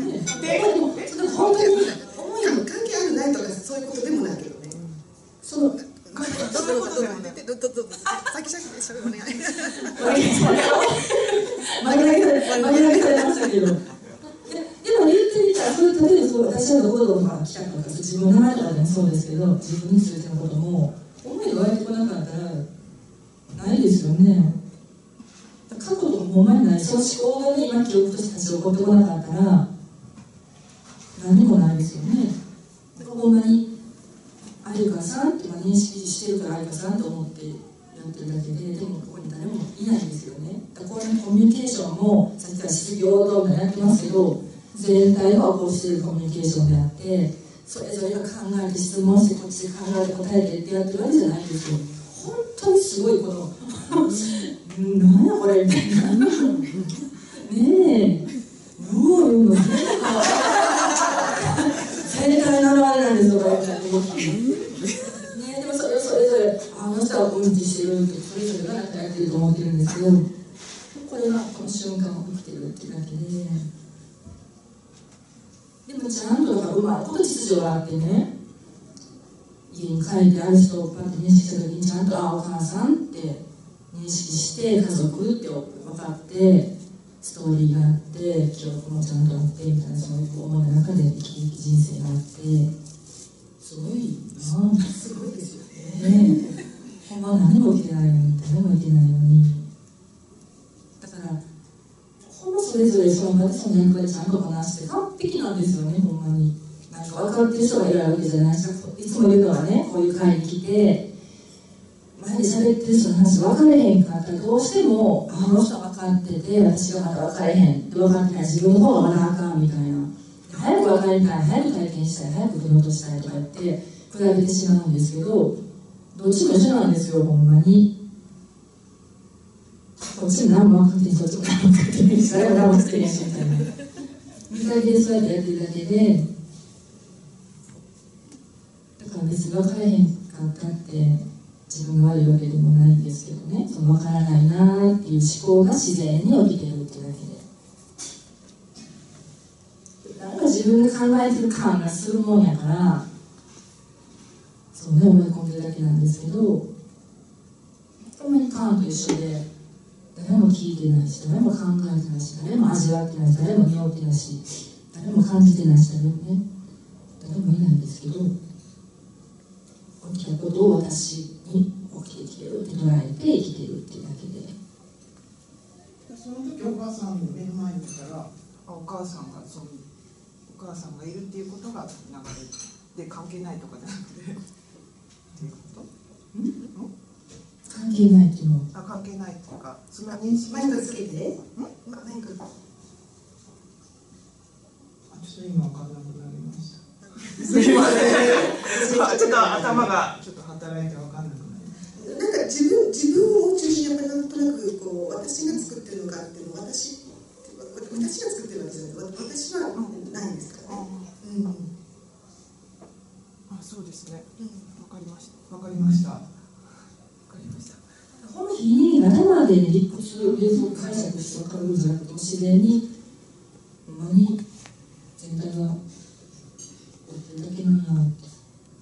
B: で、本当に思い
E: 関係あるないとかそういうことでもないけどね。
B: その
E: そういうことでもね。どどどど先先でしゃべるお願い。
B: 曲げられ曲げられされましたけど。でも言ってみたら、そういう例えばそう私はどこどこが来たとか、自分の名前とかでもそうですけど、自分についてのことも思いが湧いてこなかったらないですよね。過去ともほんまにない。その思考がね、今記憶として立ち起こってこなかったら何もないですよね。だからほんまに愛花さんって認識してるから愛花さんと思ってやってるだけで、でもここに誰もいないんですよね。だからこういうコミュニケーションもさっきから質疑応答もやってますけど、全体が起こしているコミュニケーションであって、それぞれが考えて質問してこっちで考えて答えてってやってるわけじゃないんですよ。本当にすごいこの何やこれみたいなねえ、どういうの正解習われななんですとか言ったら動きね、でもそれをそれぞれあの人はうんちしてるってそれぞれがなんかやってると思ってるんですけど、これがこの瞬間を生きてるっていうだけで、でもちゃんとうまいこと秩序があってね、家に帰ってある人をパッて認識した時にちゃんとあお母さんって認識して家族って分かってストーリーがあって記憶もちゃんとあってみたいな、そういう思いの中で生きていく人生があって、すごいな、
E: すごいですよね。
B: ね、ほんまは何も起きてないのに誰もいてないのに、だからほんまそれぞれその場でその役割ちゃんとこなして完璧なんですよね。ほんまになんか分かってる人がいるわけじゃないし、いつも言うのはね、こういう会に来て前で喋ってる人の話分かれへんかったらどうしてもあの人分かってて私がまだ分かれへん、分かってない自分の方がまだあかんみたいな、早く分かりたい、早く体験したい、早く受け落としたいとか言って比べてしまうんですけど、どっちも一緒なんですよ。ほんまにこっちも何も分かってへんし、こっちも何も分かってへんし、誰も何も分かってへんしみたいな、見かけでそうやってやってるだけで、だから別に分かれへんかったって自分が悪いわけでもないんですけどね、その分からないなっていう思考が自然に起きてるっていうだけで、なんか自分が考えてる感がするもんやから、そうね、思い込んでるだけなんですけど、ほんまに感と一緒で、誰も聞いてないし、誰も考えてないし、誰も味わってないし、誰も匂ってないし、誰も感じてないし、誰もね、誰もいないんですけど、起きたことを私に起きてきてるって捉えて生きてるっていうだけで。
F: その時お母さんの目の前にいたら、あ、お母さんがそのお母さんがいるっていうことが流れで関係ないとかじゃなくてっていうこと？ん？
B: 関係ないっていうの
F: あ、関係ないっていうか、その認識
E: マイクつけて。ん？マイク。
F: あ、ちょっと今分かんなくなりました。すいません。ちょっと頭がちょっと働いて分かんなくなりました。
E: なんか自分自分を中心にやっぱりなんとなくこう私が作ってるのかっていうのを私私が作ってるわけじゃなくて私はないんですからね。うん。
F: あ、そうですね。わかりました。わかりました。わかりました。
B: 本人に頭で理屈を解釈して分かるんじゃなくて、自然にほんまに全体がだけのようって。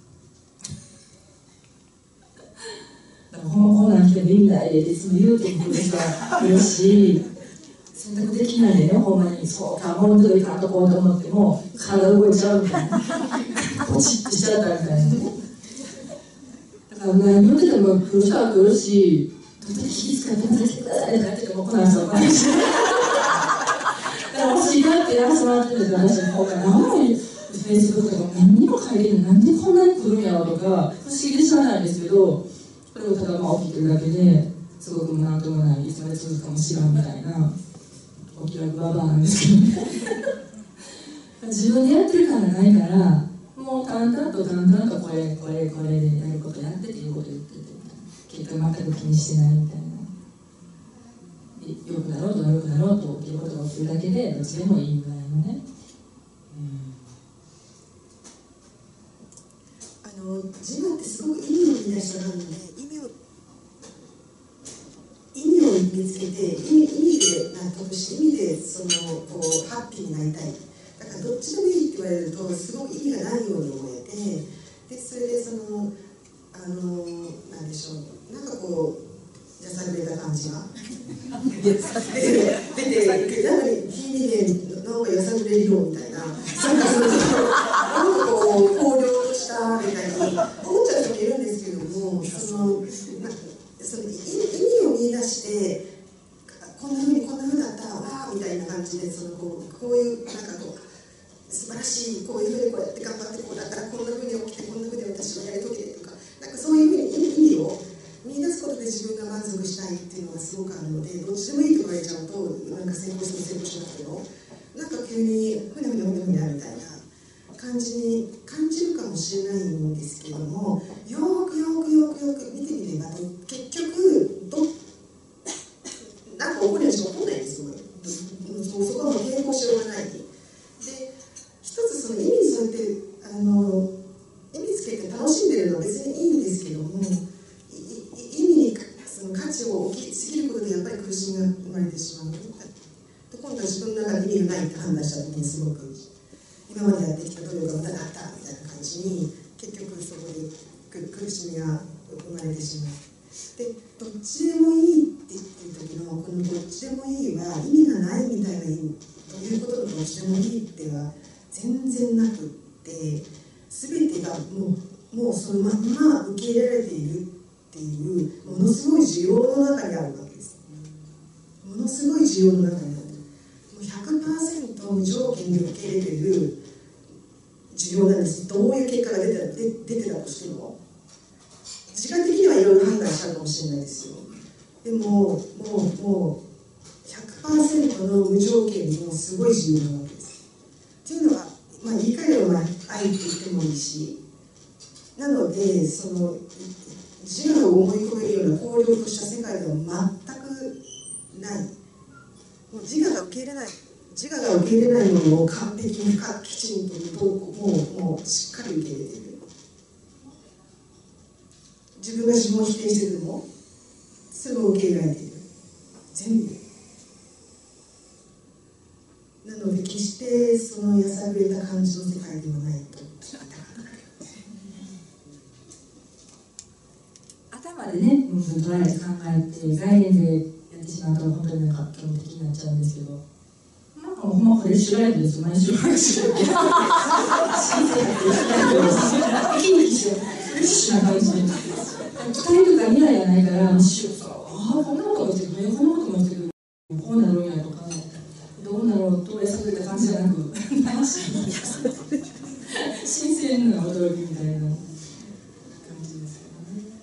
B: だからほんまこんなん来ても意味ないでいつも言うてくる人がいるし、選択できないでね、ほんまにそうか、もうちょっといかんとこうと思っても体動いちゃうみたいな、ポチッとしちゃったみたいなね。だから何言ってても来る人は来るし、どんだけ気遣ってくださいくださいって言っててもこない人は来ないし。だから欲しいなって集まってる話の方が何もフェイスブックとか何にも書いてるのなんでこんなに来るんやろとか不思議でしゃあないんですけど、それをただまあ起きてるだけですごくもなんともないいつまで続くかもしれんみたいなお気楽ババアなんですけどね自分でやってる感がないからもう淡々と淡々とこれこれこれでやることやってっていうこと言ってて結果全く気にしてないみたいな、良くなろうと悪くなろうということが起きるだけでどっちでもいいぐらいのね。
E: あの自分ってすごく意味を見出したので意味を意味を見つけて意味、意味で納得して意味でそのこうハッピーになりたい。だからどっちでもいいって言われるとすごく意味がないように思えて、でそれでそのあのなんでしょう、なんかこうやさぐれた感じが出て出てなのに君ねなんかやさぐれるよみたいな、なんかそのなんかこう荒涼としたみたいに思っちゃう人もいるんですけれども、そのなんかその意味を見出してこんなふうにこんなふうだったわみたいな感じでそのこうこういうなんかこう素晴らしいこういうふうにこうやって頑張ってこうだからこんなふうに起きてこんなふうに私はやり遂げてとか、なんかそういうふうに意味を見出すことで自分が満足したいっていうのがすごくあるので、どっちでもいいと言われちゃうとなんか成功しても成功しなくてもなんか急にふにゃふにゃふにゃふにゃみたいな感じに感じるかもしれないんですけれども、よーくよーくよーくよーく見てみれば結局どなんか起こるようにしか起こらないんですよ。そこはもう抵抗しようがない。で一つその意味にそうやってあのって楽しんでるのは別にいいんですけども、意味にその価値を置きすぎることでやっぱり苦しみが生まれてしまう。で今度は自分の中で意味がないって判断した時にすごく今までやってきた努力が無駄だったみたいな感じに結局そこで苦しみが生まれてしまう。でどっちでもいいって言ってる時のこのどっちでもいいは意味がないみたいな意味ということのどっちでもいいっては全然なくって、全てがもう、もうそのまんま受け入れられているっていうものすごい需要の中にあるわけです。ものすごい需要の中にある。もう ひゃくパーセント 無条件に受け入れている需要なんです。どういう結果が出てた、出てたとしても時間的にはいろいろ判断したかもしれないですよ。でももうもう ひゃくパーセント の無条件にもすごい重要なわけです。っていうのは、まあ、言い換えれば愛って言ってもいいし、なのでその自我を思い込めるような荒涼とした世界では全くない。もう自我が受け入れない自我が受け入れないものを完璧にきちんともうもうしっかり受け入れている。自分が自分を否定しているのもそれも受け入れられている。全部なので決してそのやさぐれた感じの世界ではないと聞いたことがある。
B: 頭でね、うん、捉えて考えて概念でやってしまうと本当になんか基本的になっちゃうんですけど、なんかほんまフレッシュライブですよ。毎週毎週新鮮な生き生きしてフレッシュな感じで期待とか未来がないからむしろさ、ああこんなこともしてくれこんなこともしてくれこうなるんやとかどうなろうとやさぐれた感じじゃなく楽しい新鮮な驚きみたいな感じですけどね。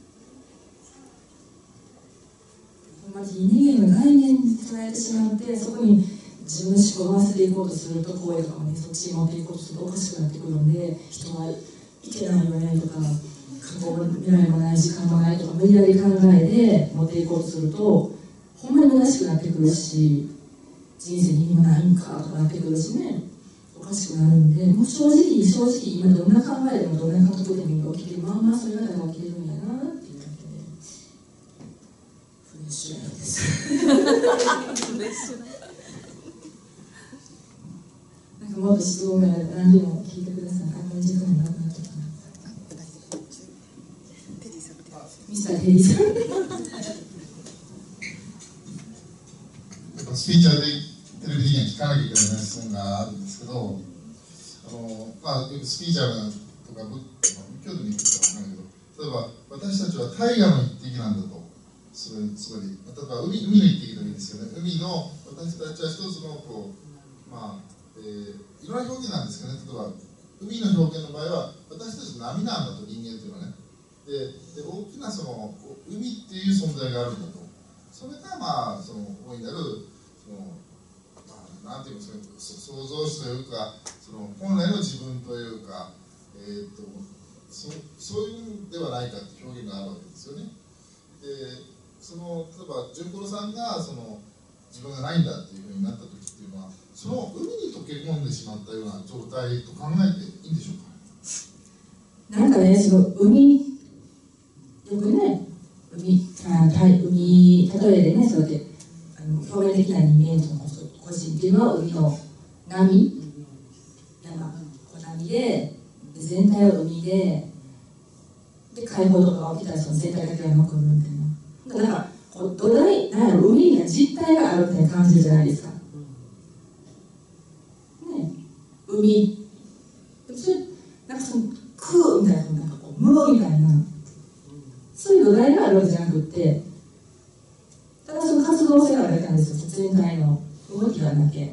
B: ほんまに人間の概念に捉えてしまってそこに自分の思考を合わせていこうとすると声とかもねそっちに持っていこうとするとおかしくなってくるので、人はいけないよねとか過去も未来もない時間もないとか無理やり考えで持っていこうとするとほんまに虚しくなってくるし、人生に意味もないんかとかなってくるしね、おかしくなるんで、もう正直正直今どんな考えでもどんな感覚でも起きてる、まあまあそれが起きてるんやなっていうだけでフレッシュなんですフレッシュなんかもっと質問が何でも聞いてください。あんまり時間がなくなっちゃったな。ミスターテリーさん
A: スピーチャーでテレビ的には聞かなきゃいけない質問があるんですけど、あの、まあ、よくスピーチャーとか仏教でも言ってるか分からないけど、例えば私たちは大河の一滴なんだと、それつまり例えば 海, 海の一滴でもいいですよね。海の私たちは一つのこう、まあえー、いろんな表現なんですけどね。例えば海の表現の場合は私たちの波なんだと、人間というのはね。で, で大きなその海っていう存在があるんだと。それがまあその大いなるその、まあ、なんていうかその創造主というかその本来の自分というか、えー、と そ, そういうんではないかって表現があるわけですよね。でその例えば純五郎さんがその自分がないんだっていうふうになった時っていうのはその海に溶け込んでしまったような状態と考えていいんでしょうか。
B: なんかね、その海よくね、海、あ海例えでね、そうやってあの表面的な人間との個人っていうのは海の波、山、波で、全体は海で、で解放とかが起きたらその全体だけが残るみたいな。なんかこう土台、なんやろ、海には実体があるみたいな感じじゃないですか。ね、海、それなんかその空みたいな、なんかこう無みたいな。そういう土台があるわけじゃなくて、ただその活動性があるだけなんですよ。全体の動きがあるだけ。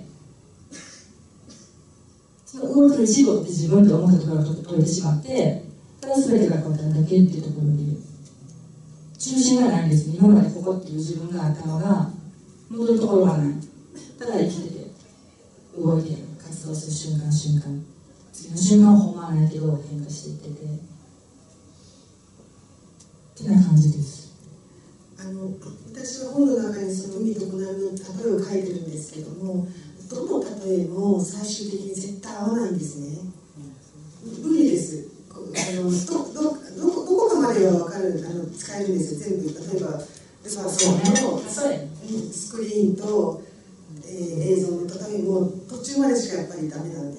B: その動きの一部って自分と思ったところが取れてしまって、ただ全てが変わっただけっていうところに中心がないんですね。今までここっていう自分があったのが戻るところがない。ただ生きてて動いて活動する瞬間瞬間、次の瞬間はほんまはないけど変化していってて。ってな感じです。
E: あの私は本の中にその海と湖の例えを書いてるんですけども、どの例えも最終的に絶対合わないんですね。無理です。あのどどどこどこかまでは分かるあの使えるんですよ全部。例えばスマホのスクリーンと、えー、映像の畳も途中までしかやっぱりダメなんです、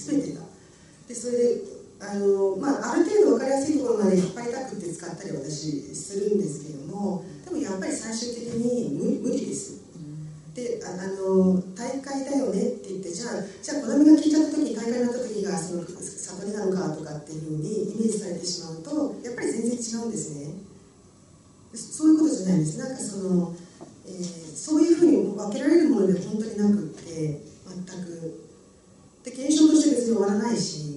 E: 全てが。でそれであの、まあ、ある程度分かりやすいところまで引っ張りたくって使ったり私するんですけども、でもやっぱり最終的に 無, 無理です。で あ, あの大会だよねって言って、じゃあじゃあ子供が聞いちゃった時、大会になった時がその悟りなのかとかっていうふうにイメージされてしまうと、やっぱり全然違うんですね。そういうことじゃないんです。なんかその、えー、そういうふうに分けられるもので本当になくって、全くで現象として別に終わらないし、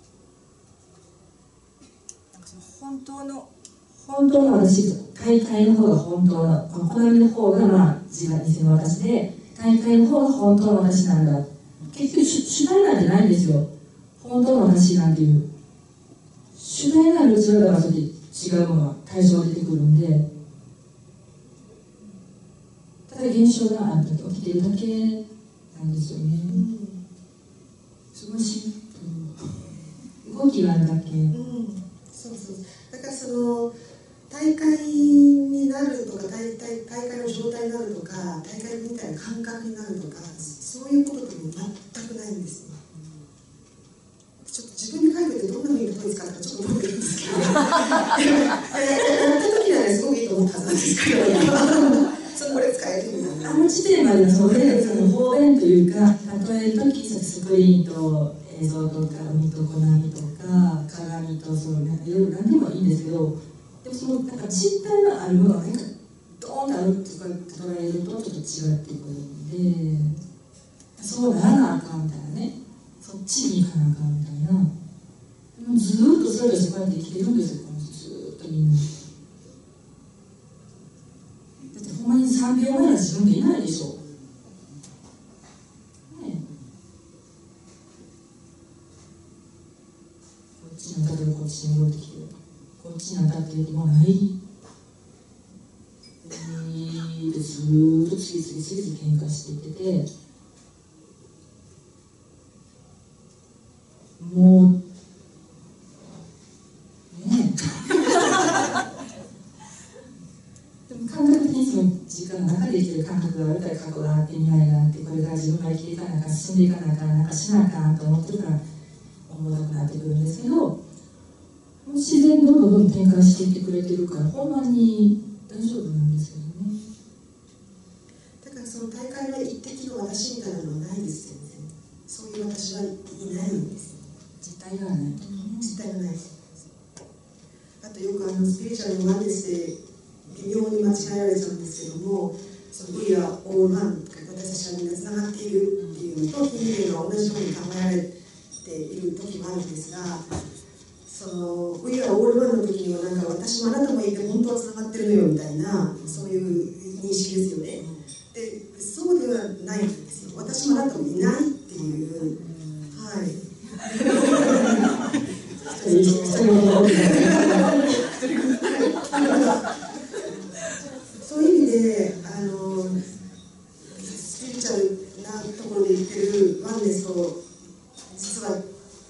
B: なんかその本当の本当の私、大会の方が本当の、このコナミの方がまあ自分偽の私で、大会の方が本当の私なんだ。結局主題なんてないんですよ。本当の私なんていう。主題なるうちらがそれで違うものが対象が出てくるんで、ただ現象があるだけ、起きてるだけなんですよね。うん、すごいシンプル。動きがあるだけ。うん、
E: そうそう。だからその大会になるとか 大, 大, 大会の状態になるとか、大会みたいな感覚になるとか、そういうことって全くないんですね。ちょっと自分で書いててどんなふうに例え使ったかちょっと覚えてるんですけどやった時はねすごくいいと思ったはずなんですけどそのこれ使えるみたいな。
B: あの時点まではそれその方便というか、例える時スクリーンと映像とか海とコナミとか鏡とそのいろいろ何でもいいんですけど、でもそのなんか実体のあるものがなんかドーンとあるとか捉えるとちょっと違ってくるんで、そうならなあかんみたいなね、そっちに行かなあかんみたいな。でもずーっとそれとしてこうやって生きてるんですよ、ずーっとみんな。だってほんまにさんびょうまえの自分っていないでしょ。ねえ、こっちに当たってこっちに動いてきて、こっちに当たってもない。でずーっと次々次々喧嘩していってて、もうねえでも感覚的にその時間の中で生きてる感覚があるから過去があって未来があって、これから自分が生きていかなあかん、進んでいかなあかん、なんかしなあかんと思ってるから重たくなってくるんですけど、自然にどんどんどんどん展開していってくれてるからほんまに大丈夫なんですよね。
E: だからその大会の一滴の私みたいなのはないですよね。そういう私はいないんです。
B: 実体がない、
E: 実体がない。あとよくあのスピリチュアルのワンネスで微妙に間違えられちゃうんですけども、その We are all one とか私たちはみんなつながっているっていうのとヒンディーが同じように考えられている時もあるんですが、その We are all one の時にはなんか私もあなたもいて本当はつながってるのよみたいな、そういう認識ですよね。でそうではないんですよ。私もあなたもいないっていう、はい。そういう意味であのスピリチュアルなところで言ってるワンネスと実は違う、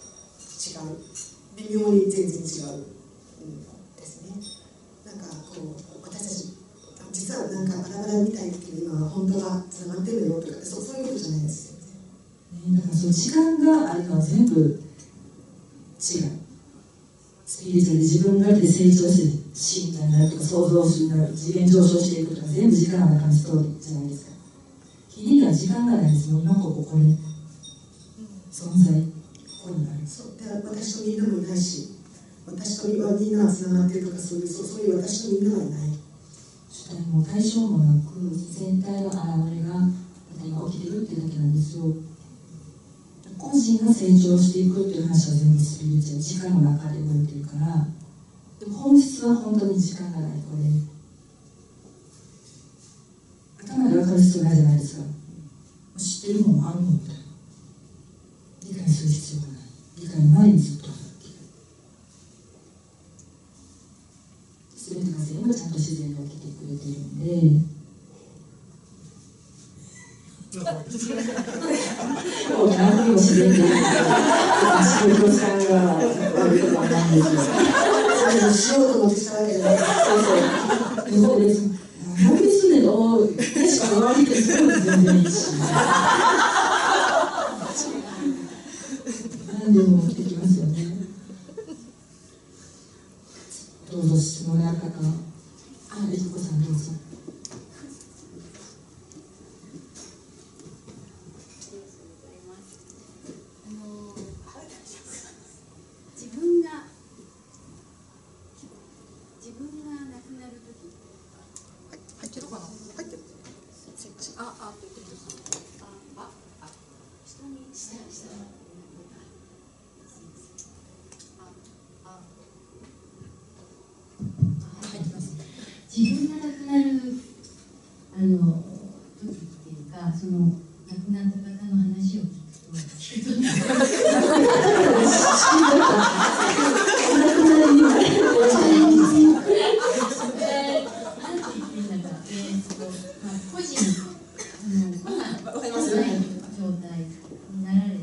E: 微妙に全然違う、うん、ですね。なんかこう私たち実はなんかバラバラみたいだけど今は本当はつながってるのよとか、そう、そういうことじゃないですよね。
B: だからその時間があるのは全部違う。スピリチュアルで自分が成長して信者になるとか創造主になる、次元上昇していくとか全部時間の中のストーリーじゃないですか。日々は時間がないんですよ。今こここれ、うん、存在ここにある。
E: そうで私とみんなもいないし、私とみんなはつながってるとかそういう、そういう私とみんなはいない。
B: 主体も対象もなく、全体の現れが今起きてるっていうだけなんですよ。個人が成長していくっていう話は全部スピリチュアル、時間の中で動いてるから。でも本質は本当に時間がない。これ頭で分かる必要ないじゃないですか。知ってるもんあるもんみたいな、理解する必要がない。理解の前にずっとあるっていう、全てが全部ちゃんと自然に起きてくれてるんで、 もう何にもしないけど、仕事さんが悪いことはないんですよ。
E: しようと思ってしたわけじゃない。
B: そうそう。そうです。何ですねの、確か悪いけど、全然いいし。何でもできますよね。どうぞ質問ある方。あ、いずこさんどうぞ。
D: 自分が亡くなるあの時っていうか、その亡くなった方の話を聞くと、聞くとなんか個人あのご飯がない状態になられて、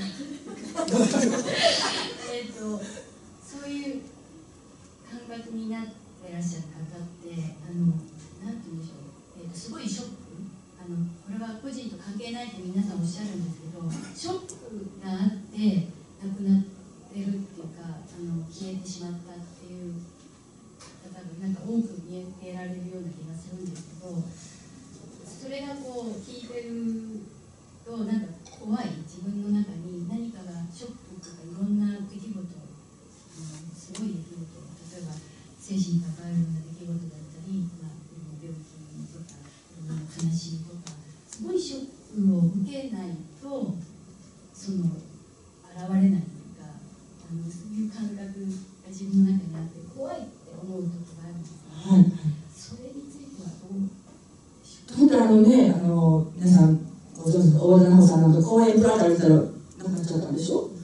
D: えっとそういう感覚になっていらっしゃる方って、あのなんて言うんでしょう、えーと、すごいショック、あのこれは個人と関係ないって皆さんおっしゃるんですけど、ショックがあって亡くなってるっていうか、あの消えてしまったっていう方がなんか多く見受けられるような気がするんですけど、それがこう聞いてるとなんか怖い、自分の中に何かがショックとかいろんな出来事、あのすごい出来事、例えば精神に関わるような出来事だったり、まあ、病気とか悲しみとか、すごいショックを受けないとその現れないというか、あのそういう感覚が自分の中にあって怖いって思う時があるんですけど、はい、それについてはどうでしょうか。
B: 本当あのね、あの皆さんご存知の大田奈穂さんなんか公園プラッと歩いたら亡くなっちゃったんでしょ。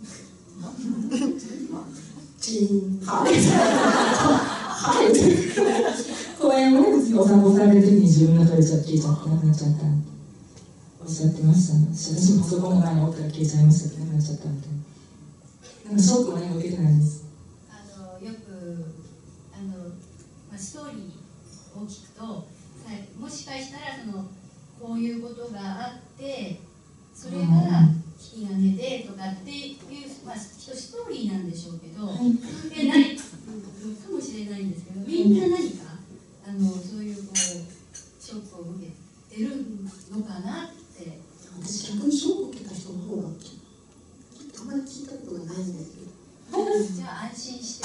B: チーンはいはい公園をね、お散歩される時に自分が取れちゃって消えちゃって亡くなっちゃったおっしゃってましたね。私もパソコンの前におったら消えちゃいましたけど亡くなっちゃったみたいな。なんかショックは何も受けてないんです。
D: あのよくあの、まあ、ストーリーを聞くと、もしかしたらそのこういうことがあってそれが引き金でとかっていう、まあ、ストーリーなんでしょうけど、関係ないかもしれないんですけど、みんな何かあのそういうこうショックを受けてるのかなって。
E: 私逆にショックを受けた人の方があまり聞いたことがないんですけど、
D: じゃあ安心して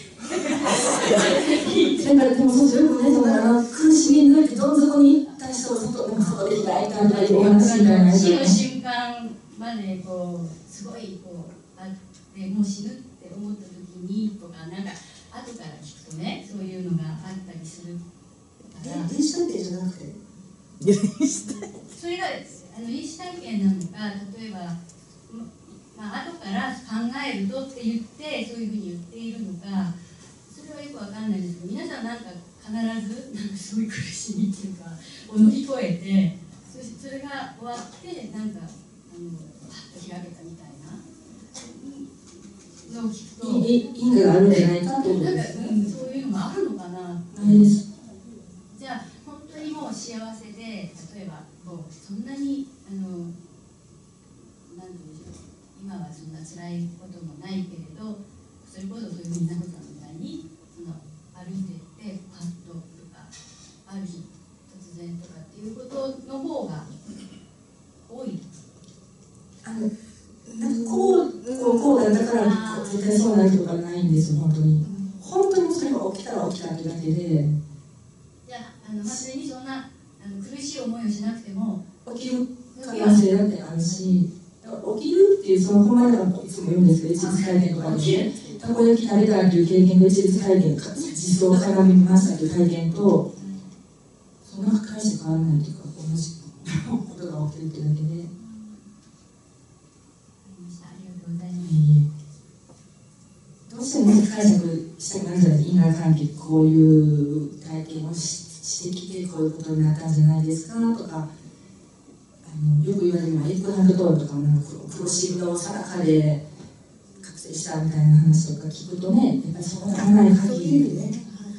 B: だからでもそうよくね、その苦しみ抜いてどん底に行った人を外で外で開いたみたいなお話みたいな
D: 死の瞬間までこうすごいこうあってもう死ぬって思った時にとか、なんか後から聞くとね、そういうのがあったりするから。
E: 臨死体験じゃなくて
D: それがあの臨死体験なのか、例えば、まあ後から考えるとって言ってそういうふうに言っているのか、それはよくわかんないんですけど、皆さんなんか必ずなんかすごい苦しみっていうかを乗り越えて、そそれが終わってなんかあのパッと開けたみたいなのを聞くと、
B: 因果があるんじゃないかと思う。
D: なんか、うん、そういうのがあるのかな。
B: ないです。
D: じゃあ本当にもう幸せで、例えばこうそんなにあのなんていうんでしょう、今はそんな辛いこともないけれど、それこそそういうみんなことみたいにその歩いていってパッととかある日突然とかっていうことの方が多い。
B: あのなんかこうこうこうだったから絶対そうなるとかないんですよ。本当に本当にそれが起きたら起きたってだけで。
D: じゃああのまずにそんなあの苦しい思いをしなくても
B: 起きる可能性だってあるし、起きるっていうそのほんまにいつも言うんですけど、一律体験とかでね、たこ焼き食べたっていう経験と一律体験、実装を鏡見ましたという体験と、そんな解釈変わらないというか、同じことが起きてるってだけで。どうしても解釈したくなるじゃないですか。因果関係、こういう体験を し, してきてこういうことになったんじゃないですかとか、あのよく言われるのはエッグハンドドアとかもなんか黒シの定かで覚醒したみたいな話とか聞くとね、やっぱりそこがない限りね。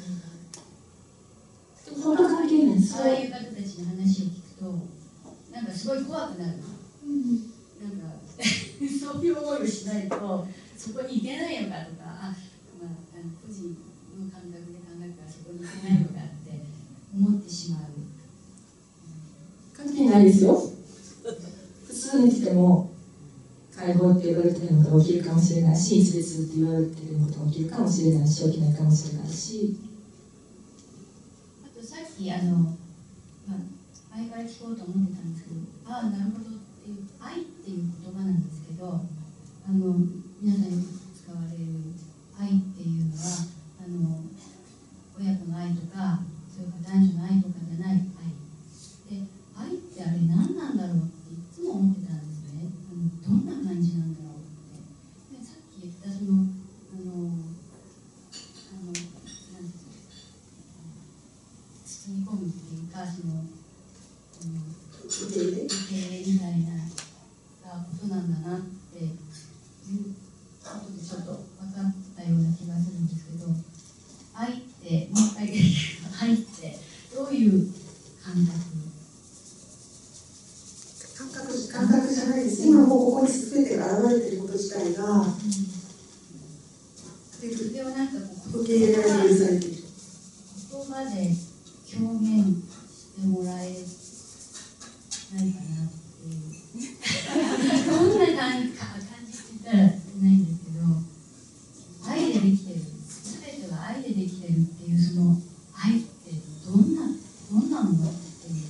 B: でも本当関係ないです。
I: そういう方たちの話を聞くと、なんかすごい怖くなる。うん、なんかそういう思いをしないとそこに行けないのかとか、あ、まあ、あの個人の感覚で考えたらそこに行けないのかって思ってしまう。
B: 関係ないですよ。普通に来ても解放って言われてるのが起きるかもしれないし、一別って言われてることが起きるかもしれないし、起きないかもしれないし。
I: あとさっきあの、まあ、前から聞こうと思ってたんですけど、ああなるほどっていう愛っていう言葉なんですけど、あの皆さんに使われる愛っていうのはあの親子の愛とか、それから男女の愛とかじゃない愛で、愛ってあれ何なんだろうっていつも思ってたんですね。あのどんな感じなんだろうって。でさっき言ったそのあのあのなんていうの、包み込むっていうか、その受け入れみたいなことなんだなっていうことでちょっと分かったような気がするんですけど、愛ってもう一回言うと、愛ってどういう感覚？
E: 感覚、感覚じゃないです。今もうここに全てが現れていること自体が、うん、
I: でもなんかこう
E: 受け入れられる、許されている。
I: 言葉で表現してもらえないかなっていうどんな感じか感じって言ったらないんですけど、愛でできてる、全てが愛でできてるっていう、その愛ってどんなどんなものっていう。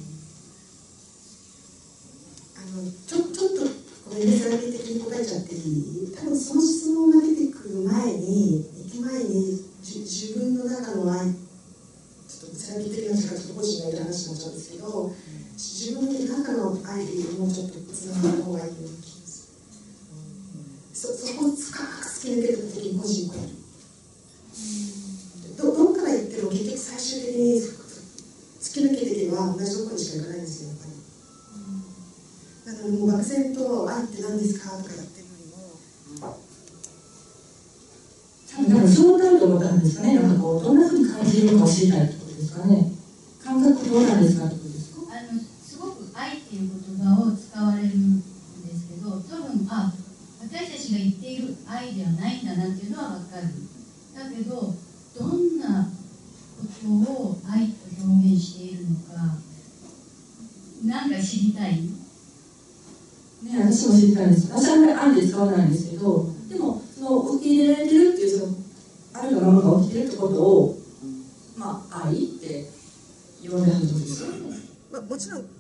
E: あのちょちょっとごめんね、セラピー的に答えちゃっていい？多分その質問が出てくる前に行く前にじ自分の中の愛、ちょっとセラピー的な時間ちょっと個人がいる話になっちゃうんですけど、自分の中の愛でもうちょっとつながった方がいいような気がする。そ, そこを深く突き抜けた時に個人を超える。ど, どっから言っても結局最終的に突き抜けていけば同じところにしか行かないんですよ、やっぱり。なのでもう漠然と愛って何ですかとか言ってるよりも、
B: だからそうなると思ったんですかね。なんかこうどんなふうに感じるのか知りたいってことですかね。感覚どうなんですかってことですか。
I: あのすごく愛っていう言葉を使われるんですけど、多分あ私たちが言っている愛ではないんだなっていうのは分かる。だけどどんなことを愛と表現しているのかなんか知りたい。
B: ね、私も知りたいんです。私はあんまり愛で使わないんですけど、でもその受け入れられてるっていうそのあるようなものが起きてるってことを、まあ愛って呼んではるってことですよね。
E: まあ、もちろん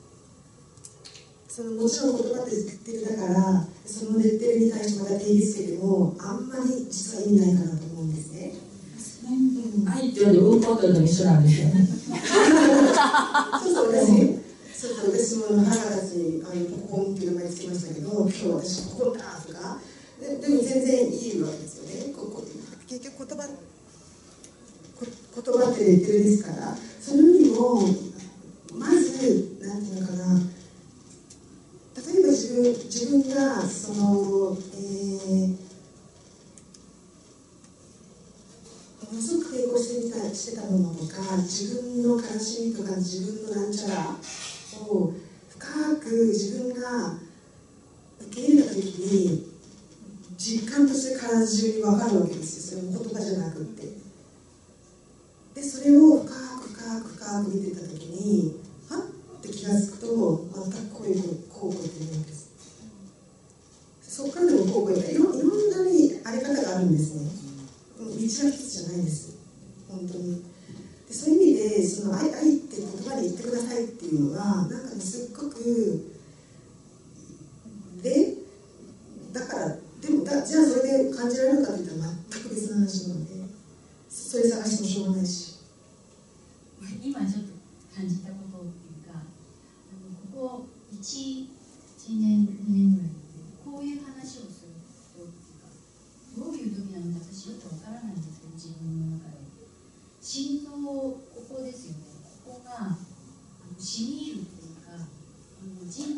E: そのもちろん言葉ってレッテルだから、そのレッテルに対してまた定義つけてもあんまり実は意味ないかなと思うんですね。
B: うん、愛っていうのはうんことと一緒なんですよね。
E: そうそう私そうそう私も母たちにあのポコンっていう名前つけましたけど、今日私ポコンだとか で, でも全然いいわけですよね。ここ結局言葉言葉ってレッテルですから、その意味もまずなんていうのかな、例えば自分自分がその、えー、ものすごく抵抗してみたしてたものとか、自分の悲しみとか自分のなんちゃらを深く自分が受け入れた時に実感として体中に分かるわけですよ。それも言葉じゃなくって。でそれを深く深く深く見ていた時にはっって気が付くとまたこういうこうこうって言うんです。そこからでもこうこういろいろんなにあり方があるんですね。道は一つじゃないんです本当に。でそういう意味でその愛、愛って言葉で言ってくださいっていうのはなんかねすっごくでだからでもだじゃあそれで感じられるかといったら全く別の話なので、それ探してもしょうがないし。
I: 今ちょっと感じたことっていうか、あのここいちねんにねんぐらいでこういう話をするとどういう時なのか私よくわからないんですけど、自分の中で心臓ここですよね、ここがあの染み入るっていうか、あの人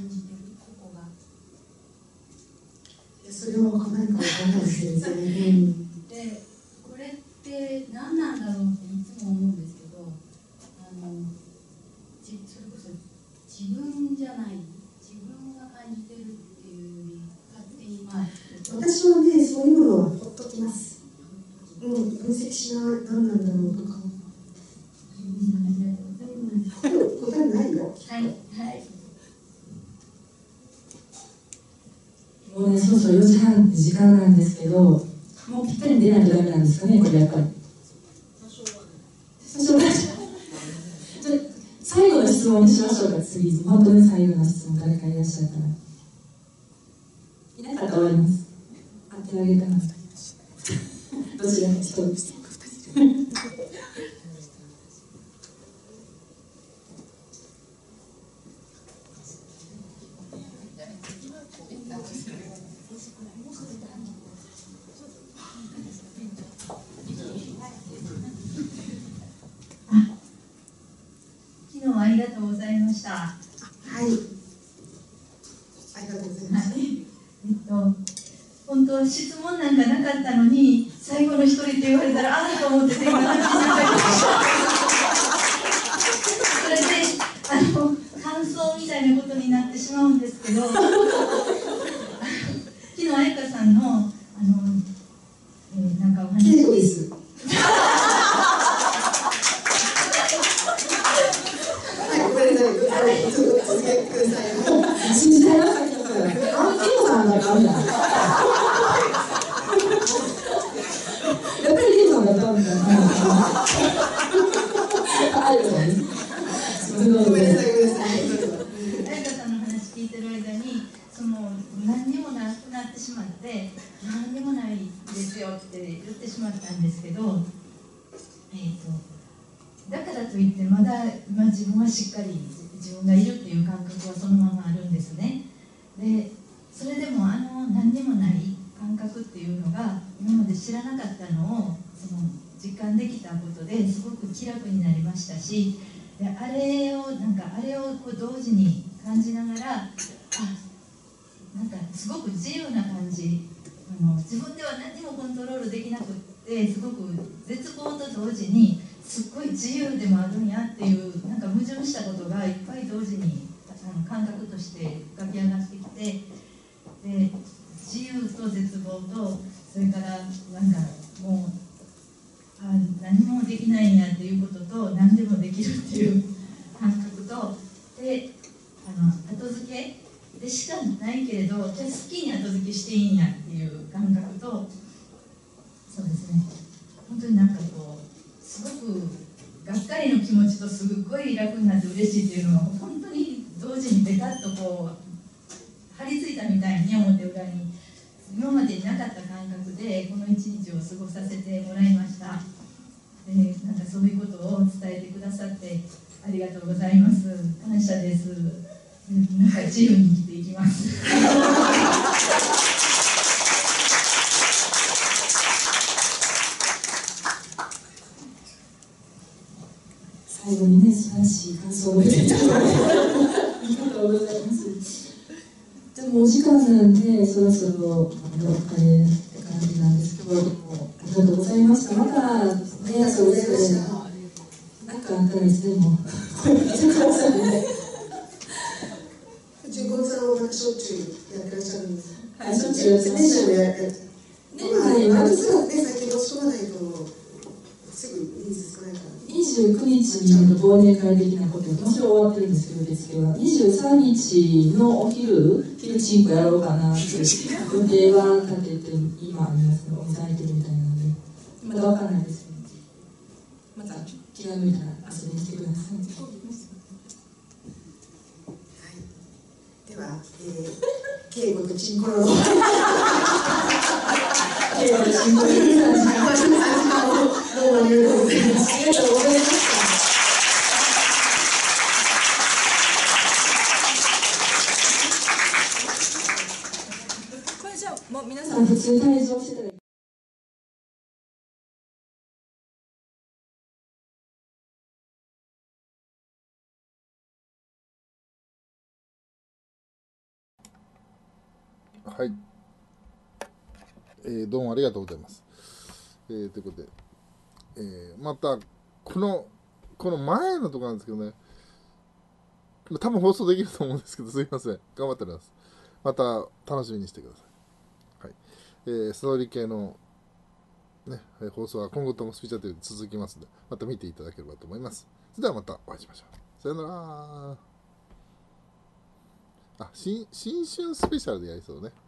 I: 感じてるここが。
E: いやそれは分からないか分からないですね。うん、
I: でこれって何なんだろうっていつも思うんですけど、あのじそれこそ自分じゃない自分が感じてるっていうより勝手にまあ
E: 私はねそういうのはほっときます。うん、分析しな何なんだろうとか。答えないよ。
I: はいはい。
B: もうね、そろそろよじはんって時間なんですけど、もうぴったりに出ないとダメなんですかね、これやっぱり。多少は。じゃ最後の質問にしましょうか、次。本当に最後の質問、誰かいらっしゃったら。いなかったら終わります。当てあげたら。どちらか一人。
I: 昨日はありがとうございました。
E: はい。ありがとうございます。
I: はい、えっと本当は質問なんかなかったのに最後の一人って言われたらああと思って天が話になったりそれであの感想みたいなことになってしまうんですけど昨日彩香さんのあの、えー、なんかお話
E: 稽古です。
B: 信じられなかったから、あのケイトさんだったんだ。やっぱりケイトさんだったんだ。あるよね。
E: ごめんなさい、ごめんなさい。
I: 彩香さんの話聞いてる間に、その何にもなくなってしまって、何にもないですよって言ってしまったんですけど、えーと、だからといってまだ、まあ、自分はしっかり自分がいるっていう感覚はそのままあるんですね。でそれでもあの何にもない感覚っていうのが今まで知らなかったのをその実感できたことですごく気楽になりましたし、であれをなんかあれをこう同時に感じながら、あなんかすごく自由な感じ、あの自分では何もコントロールできなくってすごく絶望と同時にすっごい自由でもあるんやっていうなんか矛盾したことがいっぱい同時にあの感覚として浮かび上がってきて、で自由と絶望とそれからなんかもうあ何もできないんやっていうことと何でもできるっていう感覚とであの後付けでしかないけれどじゃあ好きに後付けしていいんやっていう感覚とそうですね本当になんかこうすごくがっかりの気持ちとすごい楽になって嬉しいっていうのが本当に同時にベタッとこう張り付いたみたいに表裏に今までになかった感覚でこの一日を過ごさせてもらいました。でなんかそういうことを伝えてくださってありがとうございます。感謝です。なんか自由に生きていきます。
B: 最後にね、素晴らしい感想を言っていただいてありがとうございます。でもお時間なんで、そろそろお別れって感じなんですけど、でもありがとうございました。また、ね、それぞれ、なんかあったらいつでも声をかけてくださいね。
E: 中高さんはなんかしょっちゅうやってらっしゃるんです。
B: はい、しょっちゅうやってます。
E: 年始もやって。
B: 年内は、
E: すぐね、最近申し込まないと、すぐ人数少ないから。
B: にじゅうくにちに忘年会的なこともちろん終わってるんですけど、ですけどにじゅうさんにちのお昼、昼チンコやろうかなって予定は立てて、今、皆さんお店開いてるみたいなので、まだわかんないですけど、また気が向いたら遊びに来てください。
E: では、えー、敬語とチンコロの
B: 敬語とチンコロの時間をどうもありがとうございます。ありがとうございました。
C: これじゃあもう皆さ
B: さん普通に退場してたら
A: はい、えー、どうもありがとうございます。えー、ということで、えー、またこのこの前のところなんですけどね、多分放送できると思うんですけど、すいません、頑張っております。また楽しみにしてください。はい、えー、ストーリー系のね、放送は今後ともスピーチャーという続きますので、また見ていただければと思います。それではまたお会いしましょう。さよなら。あ、新新春スペシャルでやりそうね。